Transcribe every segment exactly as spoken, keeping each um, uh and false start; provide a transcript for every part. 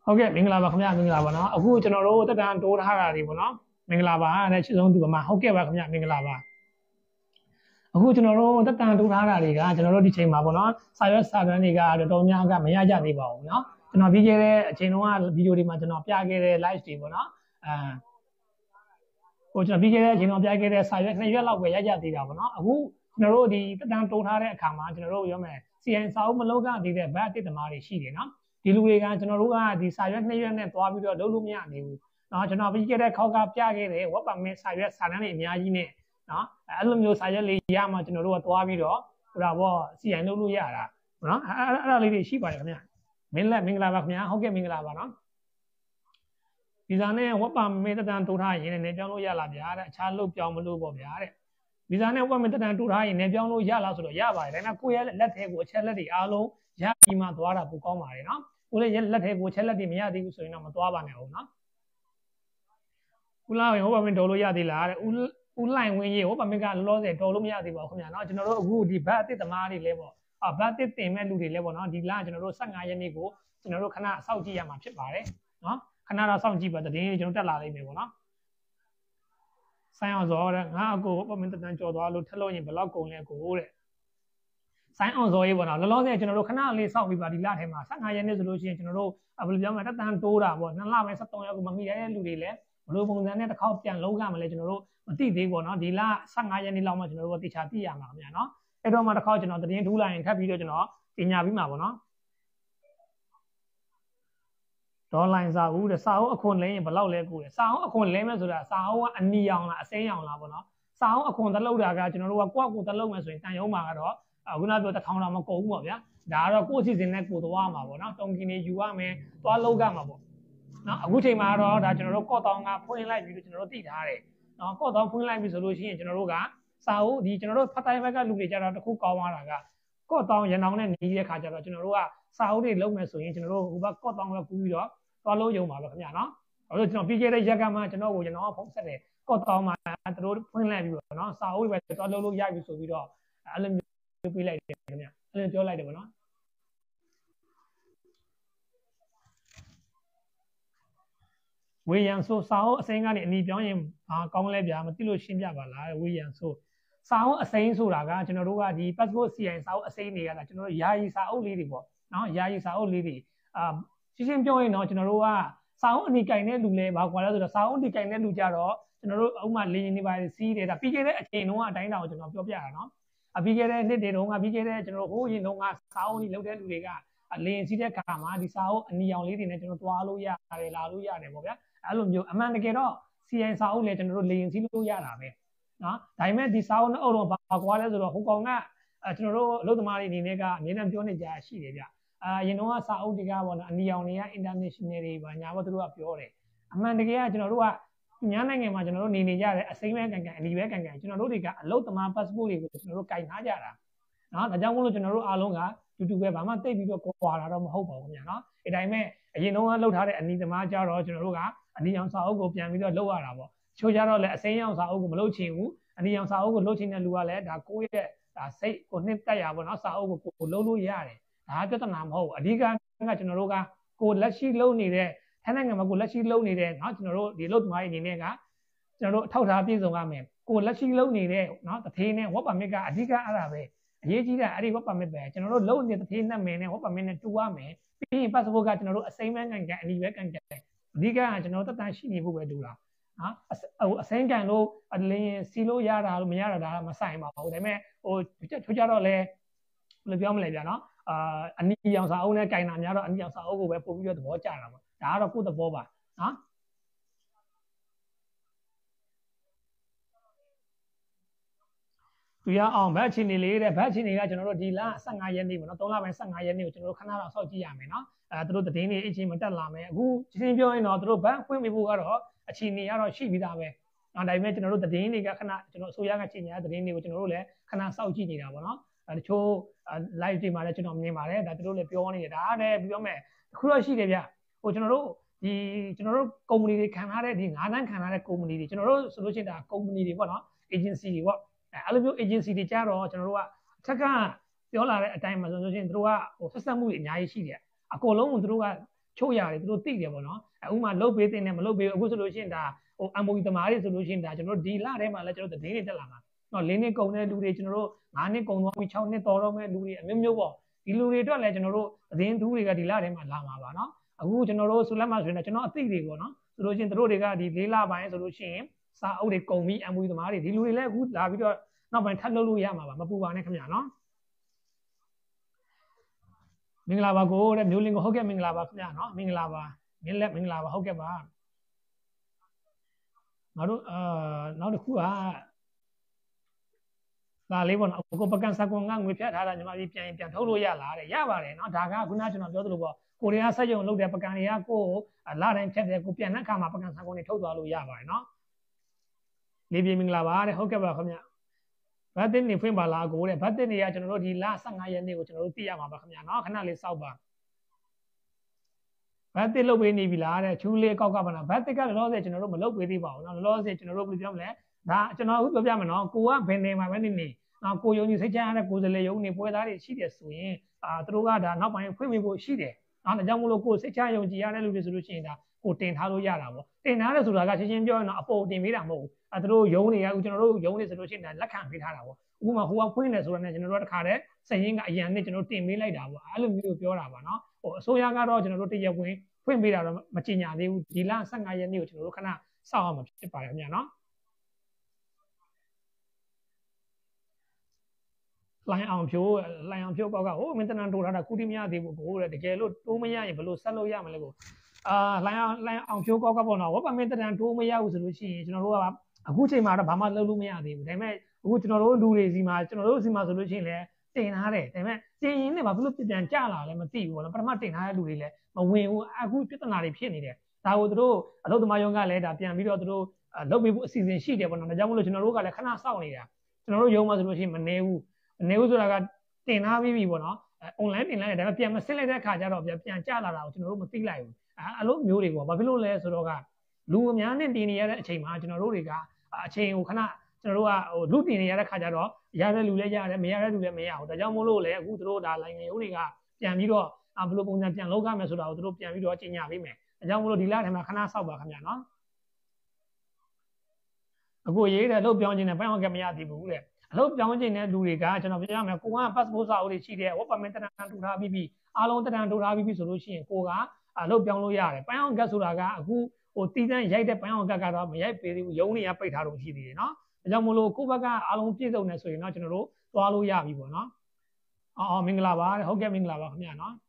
ဟုတ်ကဲ့မင်္ဂလာပါခင်ဗျာမင်္ဂလာပါနော်အခုကျွန်တော်တို့တက်တန်းတိုးထားတာတွေပေါ့နော်မင်္ဂလာပါတဲ့ချစ်ဆုံးသူပါမဟုတ်ကဲ့ပါခင်ဗျာမင်္ဂလာပါအခုကျွန်တော်တို့တက်တန်းတိုးထားတာတွေကကျွန်တော်တို့ဒီချိန်မှာပေါ့နော်စာရွက်စာတမ်းတွေကတော်တော်များကမရကြသေးပါဘူးနော်ကျွန်တော်ပြီးခဲ့တဲ့အချိန်တုန်းကဗီဒီယိုတွေမှာကျွန်တော်ပြခဲ့တဲ့ live တွေပေါ့နော်အဲဟိုကျွန်တော်ပြီးခဲ့တဲ့အချိန်တုန်းကပြခဲ့တဲ့စာရွက်နှစ်ရွက်လောက်ပဲရကြသေးတာပေါ့နော်အခုကျွန်တော်တို့ဒီတက်တန်းတိုးထားတဲ့အခါမှာကျွန်တော်တို့ပြောမယ် စီ အင် စာအုပ်မလုံးကသေးတဲ့ဘတ်အတစ်သမားတွေရှိတယ်နော်ဒီလူတွေကကျွန်တော်တို့ကဒီစာရွက်နှစ်ရွက်နဲ့သွားပြီးတော့လုပ်လို့မရနိုင်ဘူးเนาะကျွန်တော်ပြီးခဲ့တဲ့ခေါက်ကပြခဲ့တဲ့ web permit စာရွက်စာတမ်းတွေအများကြီးနဲ့เนาะအဲ့လိုမျိုးစာရွက်လေးရမှကျွန်တော်တို့ကသွားပြီးတော့ဟိုဒါပေါ့ စီ အင် လုပ်လို့ရတာเนาะအဲ့အဲ့ဒါလေးတွေရှိပါတယ်ခင်ဗျမင်းလက်မင်္ဂလာပါခင်ဗျဟုတ်ကဲ့မင်္ဂလာပါเนาะဒီစာနဲ့ web permit တက်တန်းတိုးထားရင်လည်းပြောင်းလို့ရလားဗျာတဲ့အခြားလုပ်ပြောင်းမလို့ပေါ့ဗျာတဲ့ဒီစာနဲ့ web permit တက်တန်းတိုးထားရင်လည်းပြောင်းလို့ရလားဆိုတော့ရပါတယ်ဒါပေမဲ့ကိုယ့်ရဲ့လက်ထဲကိုအချက်လက်တွေအားလုံးရပြီးမှသွားတာပိုကောင်းပါတယ်เนาะကိုလည်းလက်ထဲကိုချက်လက်တွေမရသေးဘူးဆိုရင်တော့မသွားပါနဲ့ဟုတ်နော်ဦးလာဝင်ဟောပါမင်းတော်လို့ရသေးလားတဲ့ဦးဦးလိုက်ဝင်ရေးဟောပါမင်းကလောလောဆယ်တော်လို့မရသေးပါဘူးခင်ဗျာနော်ကျွန်တော်တို့အခုဒီဘတ်အတစ်သမားတွေလဲပေါ့အာဘတ်အတစ်တင်မဲ့လူတွေလဲပေါ့နော်ဒီလကျွန်တော်တို့၁၅ရက်နေ့ကိုကျွန်တော်တို့ခဏစောင့်ကြည့်ရမှာဖြစ်ပါတယ်နော်ခဏတော့စောင့်ကြည့်ပါသတင်းကျွန်တော်တက်လာလိမ့်မယ်ပေါ့နော်ဆိုင်းအောင်စောတဲ့ငါအကိုဟောပါမင်းတန်ကြော်သွားလို့ထက်လို့ရင်ဘယ်လောက်ကုန်လဲကိုတဲ့ဆိုင်းအောင်စောရေးပေါ့နော်လောလောဆယ်ကျွန်တော်တို့ခဏလေးစောင့်ပြီးပါဒီလထဲမှာ၁၅ရက်နေ့ဆိုလို့ရှိရင်ကျွန်တော်တို့ဘယ်လိုပြောမလဲတက်တန်းတိုးတာပေါ့နှစ်လပဲ၁၃ရက်ကိုမမိတဲ့လူတွေလည်းဘယ်လိုပုံစံနဲ့တစ်ခေါက်ပြန်လုံးကမလဲကျွန်တော်တို့မသိသေးဘူးနော်ဒီလ၁၅ရက်နေ့လောက်မှကျွန်တော်တို့တေချာသိရမှာခင်ဗျာနော်အဲ့တော့မှတစ်ခေါက်ကျွန်တော်သတင်းထူးလိုက်ရင်ထပ်ပြီးတော့ကျွန်တော်ပညာပြီးမှာပေါ့နော်ဒေါ်လာစာအုပ်တဲ့စာအုပ်အခွန်လဲရင်ဘယ်လောက်လဲကိုလဲစာအုပ်အခွန်လဲမယ်ဆိုတာစာအုပ်ကအနီရောင်လားအစိမ်းရောင်လားပေါ့နော်စာအုပ်အခွန်သလုပ်တာကကျွန်တော်တို့ကကိုယ့်ကိုယ်သလုပ်မယ်ဆိုရင်တန်ရုံးမှာကတော့အခုနပြောတစ်ထောင်တော့မကုန်ဘူးပေါ့ဗျာဒါကတော့ကိုယ့်အစီအစဉ်နဲ့ကိုယ်သွားမှာပေါ့နော်တုံကင်နေယူရမယ်သွားလုပ်ကြမှာပေါ့နော်အခုချိန်မှာတော့ဒါကျွန်တော်တို့ကော့တောင်ကဖွင့်လိုက်ပြီးတော့ကျွန်တော်တို့သိထားတယ်နော်ကော့တောင်ဖွင့်လိုက်ပြီဆိုလို့ရှိရင်ကျွန်တော်တို့ကစာအုပ်ဒီကျွန်တော်တို့ဖတ်တိုင်းဘက်ကလူတွေကြတော့တခုကောင်းသွားတာကကော့တောင်ရန်အောင်နဲ့နေတဲ့ခါကျတော့ကျွန်တော်တို့ကစာအုပ်တွေလုပ်မယ်ဆိုရင်ကျွန်တော်တို့ဟိုဘက်ကော့တောင်ကကူးပြီးတော့သွားလို့ရုံပါပဲခင်ဗျာနော်အဲ့လိုကျွန်တော်ပြီးခဲ့တဲ့ရက်ကမှကျွန်တော်ကိုကျွန်တော်ကဖုန်းဆက်တယ်ကော့တောင်မှာသူတို့ဖွင့်လိုက်ပြီးတော့နော်စာအုပ်တွေပဲသွားလုပ်လို့ရပြီဆိုပြီးတော့အဲ့လိုမျိုးပြလိုက်တယ်ခင်ဗျာအဲ့လိုပြောလိုက်တယ်ပေါ့နော်ဝေယံဆိုစာအုပ်အစိမ်းကနေအနီပြောင်းရင်ဘာကောင်းလဲဗျာမသိလို့ရှင်းပြပါလားဝေယံဆိုစာအုပ်အစိမ်းဆိုတာကကျွန်တော်တို့ကဒီ passport စီ အိုင် စာအုပ်အစိမ်းတွေကဒါကျွန်တော်တို့ယာယီစာအုပ်လေးတွေပေါ့နော်ယာယီစာအုပ်လေးတွေအာရှင်းရှင်းပြောရင်တော့ကျွန်တော်တို့ကစာအုပ်အနီကင်တဲ့လူလဲဘာကွာလဲဆိုတော့စာအုပ်အနီကင်တဲ့လူကြတော့ကျွန်တော်တို့ဥမာလေရင်တွေပါစီးတယ်ဒါပြီးခဲ့တဲ့အချိန်တုန်းကအတိုင်းတောင်ကျွန်တော်ပြောပြတာနော်အပြီးခဲ့တဲ့နှစ်တွေတုန်းကပြီးခဲ့တဲ့ကျွန်တော်ဟိုးရင်တုန်းကစာအုပ်ကြီးလုပ်တဲ့လူတွေကလေရင်စီးတဲ့ခါမှာဒီစာအုပ်အနီရောင်လေးတွေနဲ့ကျွန်တော်သွားလို့ရတယ်လာလို့ရတယ်ပေါ့ဗျာအဲ့လိုမျိုးအမှန်တကယ်တော့ စီ အိုင် စာအုပ်လေကျွန်တော်တို့လေရင်စီးလို့ရတာပဲနော်ဒါပေမဲ့ဒီစာအုပ်နဲ့အုပ်တော့ဘာကွာလဲဆိုတော့ဟိုကောင်ကကျွန်တော်တို့အလုပ်သမားတွေအနေနဲ့ကအမြဲတမ်းပြောနေကြရှိတယ်ဗျအာရင်တော့စာအုပ်တွေကပေါ့နော်အနီရောင်တွေက international တွေပါညာဘက်သူတို့ကပြောတယ်အမှန်တကယ်ကကျွန်တော်တို့ကညာနိုင်ငံမှာကျွန်တော်တို့နေနေကြတယ်အစိမ်းပဲကန်ကန်အနီပဲကန်ကန်ကျွန်တော်တို့တွေကအလုပ်သမား passport တွေကိုကျွန်တော်တို့ကင်ထားကြတာနော်ဒါကြောင့်မို့လို့ကျွန်တော်တို့အားလုံးကတူတူပဲဘာမှတိတ်ပြီးတော့ကွာတာတော့မဟုတ်ပါဘူးခင်ဗျာနော်အဲဒါပေမဲ့အရင်တုန်းကလှုပ်ထားတဲ့အနီသမားကြတော့ကျွန်တော်တို့ကအနီရောင်စာအုပ်ကိုပြန်ပြီးတော့လှုပ်ရတာပေါ့ချိုးကြတော့လည်းအစိမ်းရောင်စာအုပ်ကိုမလှုပ်ချင်ဘူးအနီရောင်စာအုပ်ကိုလှုပ်ချင်တဲ့လူကလည်းဒါကိုယ့်ရဲ့ဒါစိတ်ကိုနှစ်တက်ရပါတော့စာအုပ်ကိုကိုလှုပ်လို့ရတယ်ဒါပြဿနာမဟုတ်ဘူးအဓိကကကျွန်တော်တို့ကကိုလက်ရှိလှုပ်နေတဲ့ထိုင်းနိုင်ငံမှာကိုလက်ရှိလှုပ်နေတဲ့เนาะကျွန်တော်တို့ဒီလှုပ်သမားတွေအနေနဲ့ကကျွန်တော်တို့အထောက်ထားပြည့်စုံရမယ်ကိုလက်ရှိလှုပ်နေတဲ့เนาะတထေးနဲ့ web permit ကအဓိကအဲ့ဒါပဲအရေးကြီးတာအဲ့ဒီ web permit ပဲကျွန်တော်တို့လှုပ်နေတဲ့တထေးနဲ့မယ်နဲ့ web permit နဲ့တူရမယ်ပြီးရင် passport ကကျွန်တော်တို့အစိမ်းပဲကန်ကန်အနီပဲကန်ကန်အဓိကကကျွန်တော်တို့တက်တန်းရှိနေဖို့ပဲတူတာနော်ဟိုအစိမ်းကန်လို့အလင်းစီလို့ရတာလို့မရတာဒါမဆိုင်ပါဘူးဒါပေမဲ့ဟိုချိုးကြတော့လဲဘယ်လိုပြောမလဲဗျာနော်အာအနီရောင်စာအုပ်နဲ့ကင်တာများတော့အနီရောင်စာအုပ်ကိုပဲပို့ပြီးတော့သဘောကျတာပေါ့ဒါကတော့ကိုယ့်သဘောပါနော်သူရအောင်ဘတ်ချီနေလေးတဲ့ဘတ်ချီနေကကျွန်တော်တို့ဒီလ၁၅ရက်နေ့ပေါ့နော်၃လပိုင်း၁၅ရက်နေ့ကိုကျွန်တော်တို့ခဏတော့စောင့်ကြည့်ရမယ်နော်အဲသူတို့သတင်းတွေအချင်းမတက်လာမယ်အခုချင်းပြောရင်တော့သူတို့ဘတ်ဖွင့်ပေးဖို့ကတော့အချိန်နေရတော့ရှိပြီးသားပဲဒါပေမဲ့ကျွန်တော်တို့သတင်းတွေကခဏကျွန်တော်အစိုးရကချိန်နေတဲ့သတင်းတွေကိုကျွန်တော်တို့လည်းခဏစောင့်ကြည့်နေတာပေါ့နော်အဲတချို့ live တွေမှာလည်းကျွန်တော်မြင်ပါတယ်ဒါသူတို့လည်းပြောနေတယ်ဒါကလည်းပြောမယ်အခုတော့ရှိတယ်ဗျဟိုကျွန်တော်တို့ဒီကျွန်တော်တို့ကုမ္ပဏီတွေခံထားတဲ့ဒီငါးတန်းခံထားတဲ့ကုမ္ပဏီတွေကျွန်တော်တို့ဆိုလို့ရှိရင်ဒါကုမ္ပဏီတွေပေါ့နော် agency တွေပေါ့အဲ့လိုမျိုး agency တွေကြတော့ကျွန်တော်တို့ကအထက်ကပြောလာတဲ့အတိုင်းမှာဆိုလို့ရှိရင်တို့ကဟိုဆက်ဆက်မှုတွေအများကြီးရှိတယ်အကုန်လုံးကတို့ကချို့ရတယ်သူတို့သိတယ်ပေါ့နော်ဥမာလုတ်ပေးတဲ့နဲ့မလုတ်ပေးအခုဆိုလို့ရှိရင်ဒါဟို M O U သမားတွေဆိုလို့ရှိရင်ဒါကျွန်တော်တို့ဒီလထဲမှာလည်းကျွန်တော်သတင်းတွေတက်လာမှာနော်၄နှစ်ကုန်တဲ့လူတွေကျွန်တော်တို့၅နှစ်ကုန်သွားပြီး၆နှစ်တော်တော့မဲ့လူတွေအမျိုးမျိုးပေါ့ဒီလူတွေအတွက်လည်းကျွန်တော်တို့သတင်းသူတွေကဒီလထဲမှာလာမှာပါနော်အခုကျွန်တော်တို့ဆိုလက်မှဆိုရင်ကျွန်တော်အသိတွေပေါ့နော်ဆိုလို့ရှိရင်တို့တွေကဒီ၄လပိုင်းဆိုလို့ရှိရင်စာအုပ်တွေကုန်ပြီး M O U သမားတွေဒီလူတွေလည်းအခုလာပြီးတော့နောက်ပိုင်းထပ်လုပ်လို့ရမှာပါမပူပါနဲ့ခင်ဗျာနော်မင်္ဂလာပါကိုတဲ့မျိုးလင်းကိုဟုတ်ကဲ့မင်္ဂလာပါခင်ဗျာနော်မင်္ဂလာပါမင်းလက်မင်္ဂလာပါဟုတ်ကဲ့ပါငါတို့အာနောက်တစ်ခုကဒါလေးပေါ့နော်ကိုပကံစကွန်ကငွေဖြတ်ထားတာညီမကြီးပြန်ပြန်ထုတ်လို့ရလားတဲ့ရပါတယ်နော်ဒါကခုနကကျွန်တော်ပြောသလိုပေါ့ကိုရီးယားစက်ရုံလုပ်တဲ့ပကံတွေကကိုလာတိုင်းဖြတ်တယ်ကိုပြန်တဲ့အခါမှာပကံစကွန်တွေထုတ်သွားလို့ရပါတယ်နော်လေးပြေမင်္ဂလာပါတဲ့ဟုတ်ကဲ့ပါခင်ဗျာဘတ်တစ်နေဖွင့်ပါလားကိုတဲ့ဘတ်တစ်နေကကျွန်တော်တို့ဒီလ၁၅ရက်နေ့ကိုကျွန်တော်တို့သိရမှာပါခင်ဗျာနော်ခဏလေးစောက်ပါဘတ်တစ်လုပ်ပေးနေပြီလားတဲ့ချူးလေးကောက်ကပါလားဘတ်တစ်ကလောလောဆယ်ကျွန်တော်တို့မလုပ်ပေးသေးပါဘူးနော်လောလောဆယ်ကျွန်တော်တို့ဘယ်လိုပြောမလဲဒါကျွန်တော်အခုပြောပြမယ်နော်ကိုကဘယ်နေမှာပဲနေနေနော်ကိုယုံကြည်စိတ်ချရတဲ့ကိုယ်စလေယုံနေပွဲသားတွေရှိတယ်ဆိုရင်အာသူတို့ကဒါနောက်ပိုင်းဖွင့်ပေးဖို့ရှိတယ်နော်ဒါကြောင့်မလို့ကိုစိတ်ချယုံကြည်ရတဲ့လူတွေဆိုလို့ရှိရင်ဒါကိုတင်ထားလို့ရတာပေါ့တင်ထားတယ်ဆိုတာကရှင်းရှင်းပြောရင်တော့အပေါ်တင်ပေးတာမဟုတ်ဘူးအဲသူတို့ယုံတွေကကျွန်တော်တို့ယုံနေဆိုလို့ရှိရင်ဒါလက်ခံပေးထားတာပေါ့ဥပမာဟိုကဖွင့်တယ်ဆိုတာနဲ့ကျွန်တော်တို့တခါတည်းစရင်ကအရန်နဲ့ကျွန်တော်တင်ပေးလိုက်တာပေါ့အဲ့လိုမျိုးပြောတာပါနော်ဟိုအစိုးရကတော့ကျွန်တော်တို့တရက်ဝင်ဖွင့်ပေးတာတော့မကြေညာသေးဘူးဒီလ၁၅ရက်နေ့ကိုကျွန်တော်တို့ခဏစောင့်အောင်ဖြစ်ပါတယ်ခင်ဗျာနော်လိုင်းအောင်ဖြိုးလိုင်းအောင်ဖြိုးကောက်ကဟိုမင်းတနန်ထိုးထားတာကုတိမရသေးဘူးကိုတဲ့တကယ်လို့တိုးမရရင်ဘယ်လိုဆက်လို့ရမလဲကိုအာလိုင်းအောင်လိုင်းအောင်ဖြိုးကောက်ကပေါ့နော်ဝတ်ပါမင်းတနန်တိုးမရဘူးဆိုလို့ရှိရင်ကျွန်တော်တို့ကအခုချိန်မှာတော့ဘာမှလုပ်လို့မရသေးဘူးဒါပေမဲ့အခုကျွန်တော်တို့လူတွေစီမှာကျွန်တော်တို့စီမှာဆိုလို့ရှိရင်လည်းတင်ထားတယ်ဒါပေမဲ့တင်ရင်လည်းဘာဖြစ်လို့ပြန်ကြလာလဲမသိဘူးပေါ့နော်ပထမတင်ထားတဲ့လူတွေလည်းမဝင်ဘူးအခုပြဿနာတွေဖြစ်နေတယ်ဒါကိုတို့အလုပ်သမားရုံးကလည်းဒါပြန်ပြီးတော့တို့လုပ်ပေးဖို့အစီအစဉ်ရှိတယ်ပေါ့နော်ဒါကြောင့်မလို့ကျွန်တော်တို့ကလည်းခဏစောင့်နေတာကျွန်တော်တို့ရုံးမှာဆိုလို့ရှိရင်မနေဘူးနေဦးဆိုတာကတင်ထားပြီးပြီပေါ့နော်အွန်လိုင်းတင်လိုက်တယ်ဒါပေမဲ့ပြန်မစစ်လိုက်တဲ့အခါကျတော့ပြန်ကြလာတာကိုကျွန်တော်တို့မသိလိုက်ဘူးအဲအလုပ်မျိုးတွေပေါ့ဘာဖြစ်လို့လဲဆိုတော့ကလူအများနဲ့တင်နေရတဲ့အချိန်မှာကျွန်တော်တို့တွေကအချိန်ကိုခဏကျွန်တော်တို့ကဟိုလူတင်နေရတဲ့ခါကျတော့ရတဲ့လူလည်းရတယ်မရတဲ့လူလည်းမရဘူးဒါကြောင့်မို့လို့လေအခုတို့ဒါလိုင်းငယ်ရုံးတွေကပြန်ပြီးတော့ဘယ်လိုပုံစံပြန်လုပ်ရမယ်ဆိုတာကိုတို့ပြန်ပြီးတော့ကြေညာပေးမယ်ဒါကြောင့်မို့လို့ဒီလထဲမှာခဏစောက်ပါခင်ဗျာနော်အခုရေးတယ်လို့ပြောင်းခြင်းနဲ့ဘယ်အောင်ကမရသေးဘူးတဲ့အလုပ်ပြောင်းခြင်းတဲ့လူတွေကကျွန်တော်ပြောရမယ်ကိုက passport စာအုပ်တွေရှိတယ် work permit တရံထူထားပြီးပြီအားလုံးတရံထူထားပြီးပြီဆိုလို့ရှိရင်ကိုကအလုပ်ပြောင်းလို့ရတယ်ပန်းအောင်ကတ်ဆိုတာကအခုဟိုတည်တံ့ရိုက်တဲ့ပန်းအောင်ကတ်ကတော့မရိုက်ပေးသေးဘူးရုံးတွေကပိတ်ထားလို့ရှိသေးတယ်နော်ဒါကြောင့်မို့လို့ကိုဘက်ကအားလုံးပြည့်စုံနေဆိုရင်တော့ကျွန်တော်တို့သွားလို့ရပြီပေါ့နော်အော်မင်္ဂလာပါဟုတ်ကဲ့မင်္ဂလာပါခင်ဗျာနော်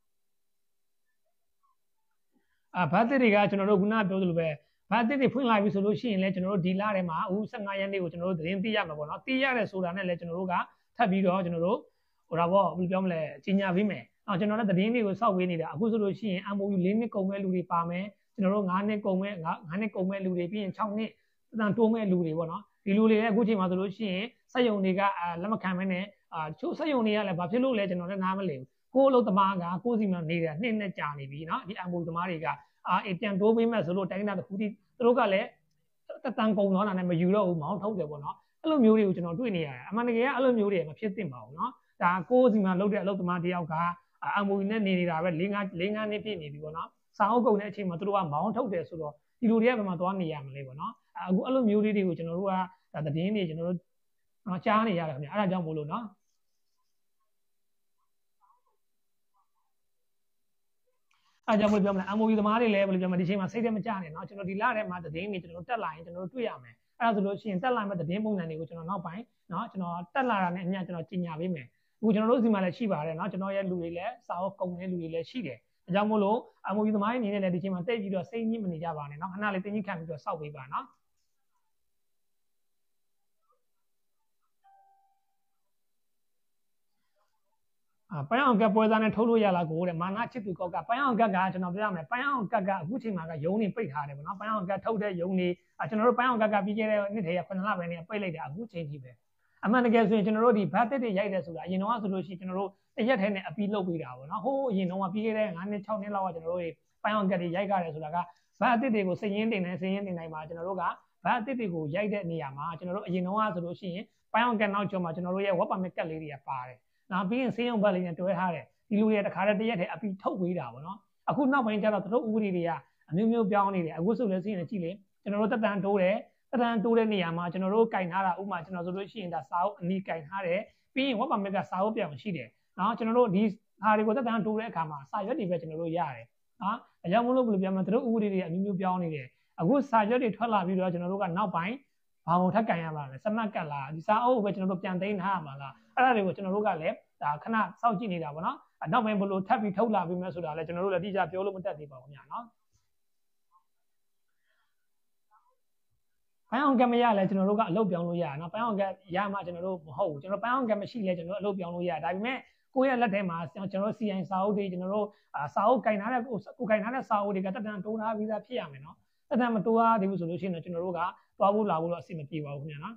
အာဘတ်တစ်တွေကကျွန်တော်တို့ခုနပြောသလိုပဲဘတ်တစ်တွေဖွင့်လာပြီဆိုလို့ရှိရင်လည်းကျွန်တော်တို့ဒီလထဲမှာအခု၁၅ရက်နေ့ကိုကျွန်တော်တို့သတင်းသိရမှာပေါ့နော်သိရတယ်ဆိုတာနဲ့လည်းကျွန်တော်တို့ကထပ်ပြီးတော့ကျွန်တော်တို့ဟိုဒါပေါ့ဘယ်လိုပြောမလဲကြီးညာပေးမယ်အော်ကျွန်တော်တို့သတင်းတွေကိုစောက်ဝေးနေတာအခုဆိုလို့ရှိရင် M O U ၄နှစ်ကုန်မဲ့လူတွေပါမယ်ကျွန်တော်တို့၅နှစ်ကုန်မဲ့၅နှစ်ကုန်မဲ့လူတွေပြီးရင်၆နှစ်တန်တိုးမဲ့လူတွေပေါ့နော်ဒီလူတွေလည်းအခုချိန်မှာဆိုလို့ရှိရင်စက်ယုံတွေကလက်မခံမဲနဲ့အာချို့စက်ယုံတွေကလည်းဘာဖြစ်လို့လဲကျွန်တော်လည်းနားမလည်ဘူးကိုအလုပ်သမားကကိုစီမှာနေတာနှစ်နှစ်ကြာနေပြီနော်ဒီ M O U သမားတွေကအာပြန်တိုးပေးမဲ့ဆိုလို့တိုင်းတာတစ်ခုတည်းသူတို့ကလည်းတတန်ကုန်တော့တာနဲ့မယူတော့ဘူးမောင်းထုတ်တယ်ပေါ့နော်အဲ့လိုမျိုးတွေကိုကျွန်တော်တွေ့နေရတယ်အမှန်တကယ်ကအဲ့လိုမျိုးတွေမဖြစ်သင့်ပါဘူးနော်ဒါကိုစီမှာလုပ်တဲ့အလုပ်သမားတယောက်က M O U နဲ့နေနေတာပဲ၄၅နှစ်ပြည့်နေပြီပေါ့နော်စာအုပ်ကုန်တဲ့အချိန်မှာသူတို့ကမောင်းထုတ်တယ်ဆိုတော့ဒီလူတွေကဘယ်မှာသွားနေရမလဲပေါ့နော်အခုအဲ့လိုမျိုးလေးတွေကိုကျွန်တော်တို့ကဒါသတင်းတွေကျွန်တော်တို့ကြားနေရတယ်ခင်ဗျအဲ့ဒါကြောင့်မို့လို့နော်အဲကြောင့်ဘယ်လိုပြောမလဲ M O U သမားတွေလည်းဘယ်လိုပြောမလဲဒီချိန်မှာစိတ်ထဲမကြနဲ့เนาะကျွန်တော်ဒီလထဲမှာသတင်းတွေကျွန်တော်တက်လာရင်ကျွန်တော်တို့တွေ့ရမယ်အဲဒါဆိုလို့ရှိရင်တက်လာမဲ့သတင်းပုံစံတွေကိုကျွန်တော်နောက်ပိုင်းเนาะကျွန်တော်တက်လာတာနဲ့အမျှကျွန်တော်ကြီးညာပေးမယ်အခုကျွန်တော်တို့စီမှာလည်းရှိပါတယ်เนาะကျွန်တော်ရဲ့လူတွေလည်းစာအုပ်ကုန်တဲ့လူတွေလည်းရှိတယ်အဲကြောင့်မို့လို့ M O U သမားတွေအနေနဲ့လည်းဒီချိန်မှာတိတ်ပြီးတော့စိတ်ညစ်မနေကြပါနဲ့เนาะခဏလေးတင်းကြီးခံပြီးတော့စောက်ပေးပါเนาะအာပန်းအောင်ကက်ပွဲသားနဲ့ထုတ်လို့ရလားကိုတဲ့မာနချစ်သူကောက်ကပန်းအောင်ကက်ကကျွန်တော်ပြောရမယ်ပန်းအောင်ကက်ကအခုချိန်မှာကယုံနေပိတ်ထားတယ်ပေါ့နော်ပန်းအောင်ကက်ထုတ်တဲ့ယုံနေကျွန်တော်တို့ပန်းအောင်ကက်ကပြီးခဲ့တဲ့နှစ်တည်းကခုနှစ်လပဲနေပိတ်လိုက်တာအခုချိန်ကြီးပဲအမှန်တကယ်ဆိုရင်ကျွန်တော်တို့ဒီဘတ်တစ်တွေရိုက်တယ်ဆိုတာအရင်တော့ဆိုလို့ရှိရင်ကျွန်တော်တို့တရက်ထဲနဲ့အပီးလုပ်ပေးတာပေါ့နော်ဟိုးအရင်တော့ပြီးခဲ့တဲ့၅နှစ်၆နှစ်လောက်ကကျွန်တော်တို့ပန်းအောင်ကက်တွေရိုက်ကြတယ်ဆိုတာကဘတ်တစ်တွေကိုစည်ရင်းတင်နေစည်ရင်းတင်နိုင်မှာကျွန်တော်တို့ကဘတ်တစ်တွေကိုရိုက်တဲ့နေရာမှာကျွန်တော်တို့အရင်တော့ဆိုလို့ရှိရင်ပန်းအောင်ကက်နောက်ကျော်မှာကျွန်တော်တို့ရဲ့ work permit ကက်လေးတွေကပါတယ်နောက်ပြီးရင်ဆေးရုံဘက်လေးနဲ့တွဲထားတယ်ဒီလူတွေတခါတည်းတရက်ထဲအပီထုတ်ပေးတာပေါ့နော်အခုနောက်ပိုင်းကျတော့တို့ဥပဒေတွေကအမျိုးမျိုးပြောင်းနေတယ်အခုဆိုလို့ရှိရင်ကြည့်လေကျွန်တော်တို့တက်တန်တိုးတယ်တက်တန်တိုးတဲ့နေရာမှာကျွန်တော်တို့ကင်ထားတာဥပမာကျွန်တော်ဆိုလို့ရှိရင်ဒါစာအုပ်အနီးကင်ထားတယ်ပြီးရင် work permit ကစာအုပ်ပြောင်းရှိတယ်နော်ကျွန်တော်တို့ဒီဟာတွေကိုတက်တန်တိုးတဲ့အခါမှာစာရွက်တွေပဲကျွန်တော်တို့ရတယ်နော်အကြောင်းမလို့ဘယ်လိုပြောမလဲတို့ဥပဒေတွေအမျိုးမျိုးပြောင်းနေတယ်အခုစာရွက်တွေထွက်လာပြီးတော့ကျွန်တော်တို့ကနောက်ပိုင်းဘာမှထပ်ကင်ရမှာလဲစမတ်ကတ်လားဒီစာအုပ်ပဲကျွန်တော်တို့ပြန်သိမ်းထားရမှာလားအဲ့ဒါတွေကိုကျွန်တော်တို့ကလည်းဒါခဏစောင့်ကြည့်နေတာပေါ့နော်နောက်ပိုင်းဘယ်လိုထပ်ပြီးထုတ်လာပြီးမှဆိုတာလည်းကျွန်တော်တို့လည်းတိကျပြောလို့မတတ်သေးပါဘူးခင်ဗျာနော်ပန်းအောင်ကမရလဲကျွန်တော်တို့ကအလုပ်ပြောင်းလို့ရတာနော်ပန်းအောင်ကရမှကျွန်တော်တို့မဟုတ်ဘူးကျွန်တော်ပန်းအောင်ကမရှိလဲကျွန်တော်တို့အလုပ်ပြောင်းလို့ရဒါပေမဲ့ကိုယ့်ရဲ့လက်ထဲမှာကျွန်တော်တို့ စီ အိုင် စာအုပ်တွေကျွန်တော်တို့စာအုပ်ကင်ထားတဲ့ကိုကင်ထားတဲ့စာအုပ်တွေကတက်တန်တိုးထားပြီးသားဖြစ်ရမယ်နော်တက်တန်မတိုးထားသေးဘူးဆိုလို့ရှိရင်ကျွန်တော်တို့ကသွားဖို့လာဖို့တော့အဆင်မပြေပါဘူးခင်ဗျာနော်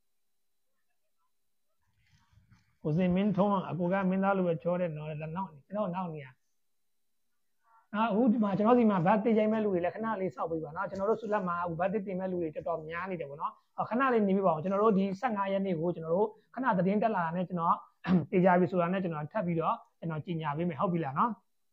ကိုစင်မင်းထုံးအကိုကမင်းသားလိုပဲချောတဲ့နော်လက်နောက်ကျွန်တော်နောက်နေရအခုဒီမှာကျွန်တော်ဒီမှာဗတ်တင်ချိန်မဲ့လူတွေလည်းခဏလေးစောက်ပေးပါနော်ကျွန်တော်တို့ဆုလက်မှာအခုဗတ်တင်မဲ့လူတွေတော်တော်များနေတယ်ပေါ့နော်ခဏလေးနေပြီးပါအောင်ကျွန်တော်တို့ဒီဆယ့်ငါရက်နေ့ကိုကျွန်တော်တို့ခဏသတင်းတက်လာတာနဲ့ကျွန်တော်တေချာပြီဆိုတာနဲ့ကျွန်တော်ထပ်ပြီးတော့ကျွန်တော်ကြီးညာပေးမယ်ဟုတ်ပြီလားနော်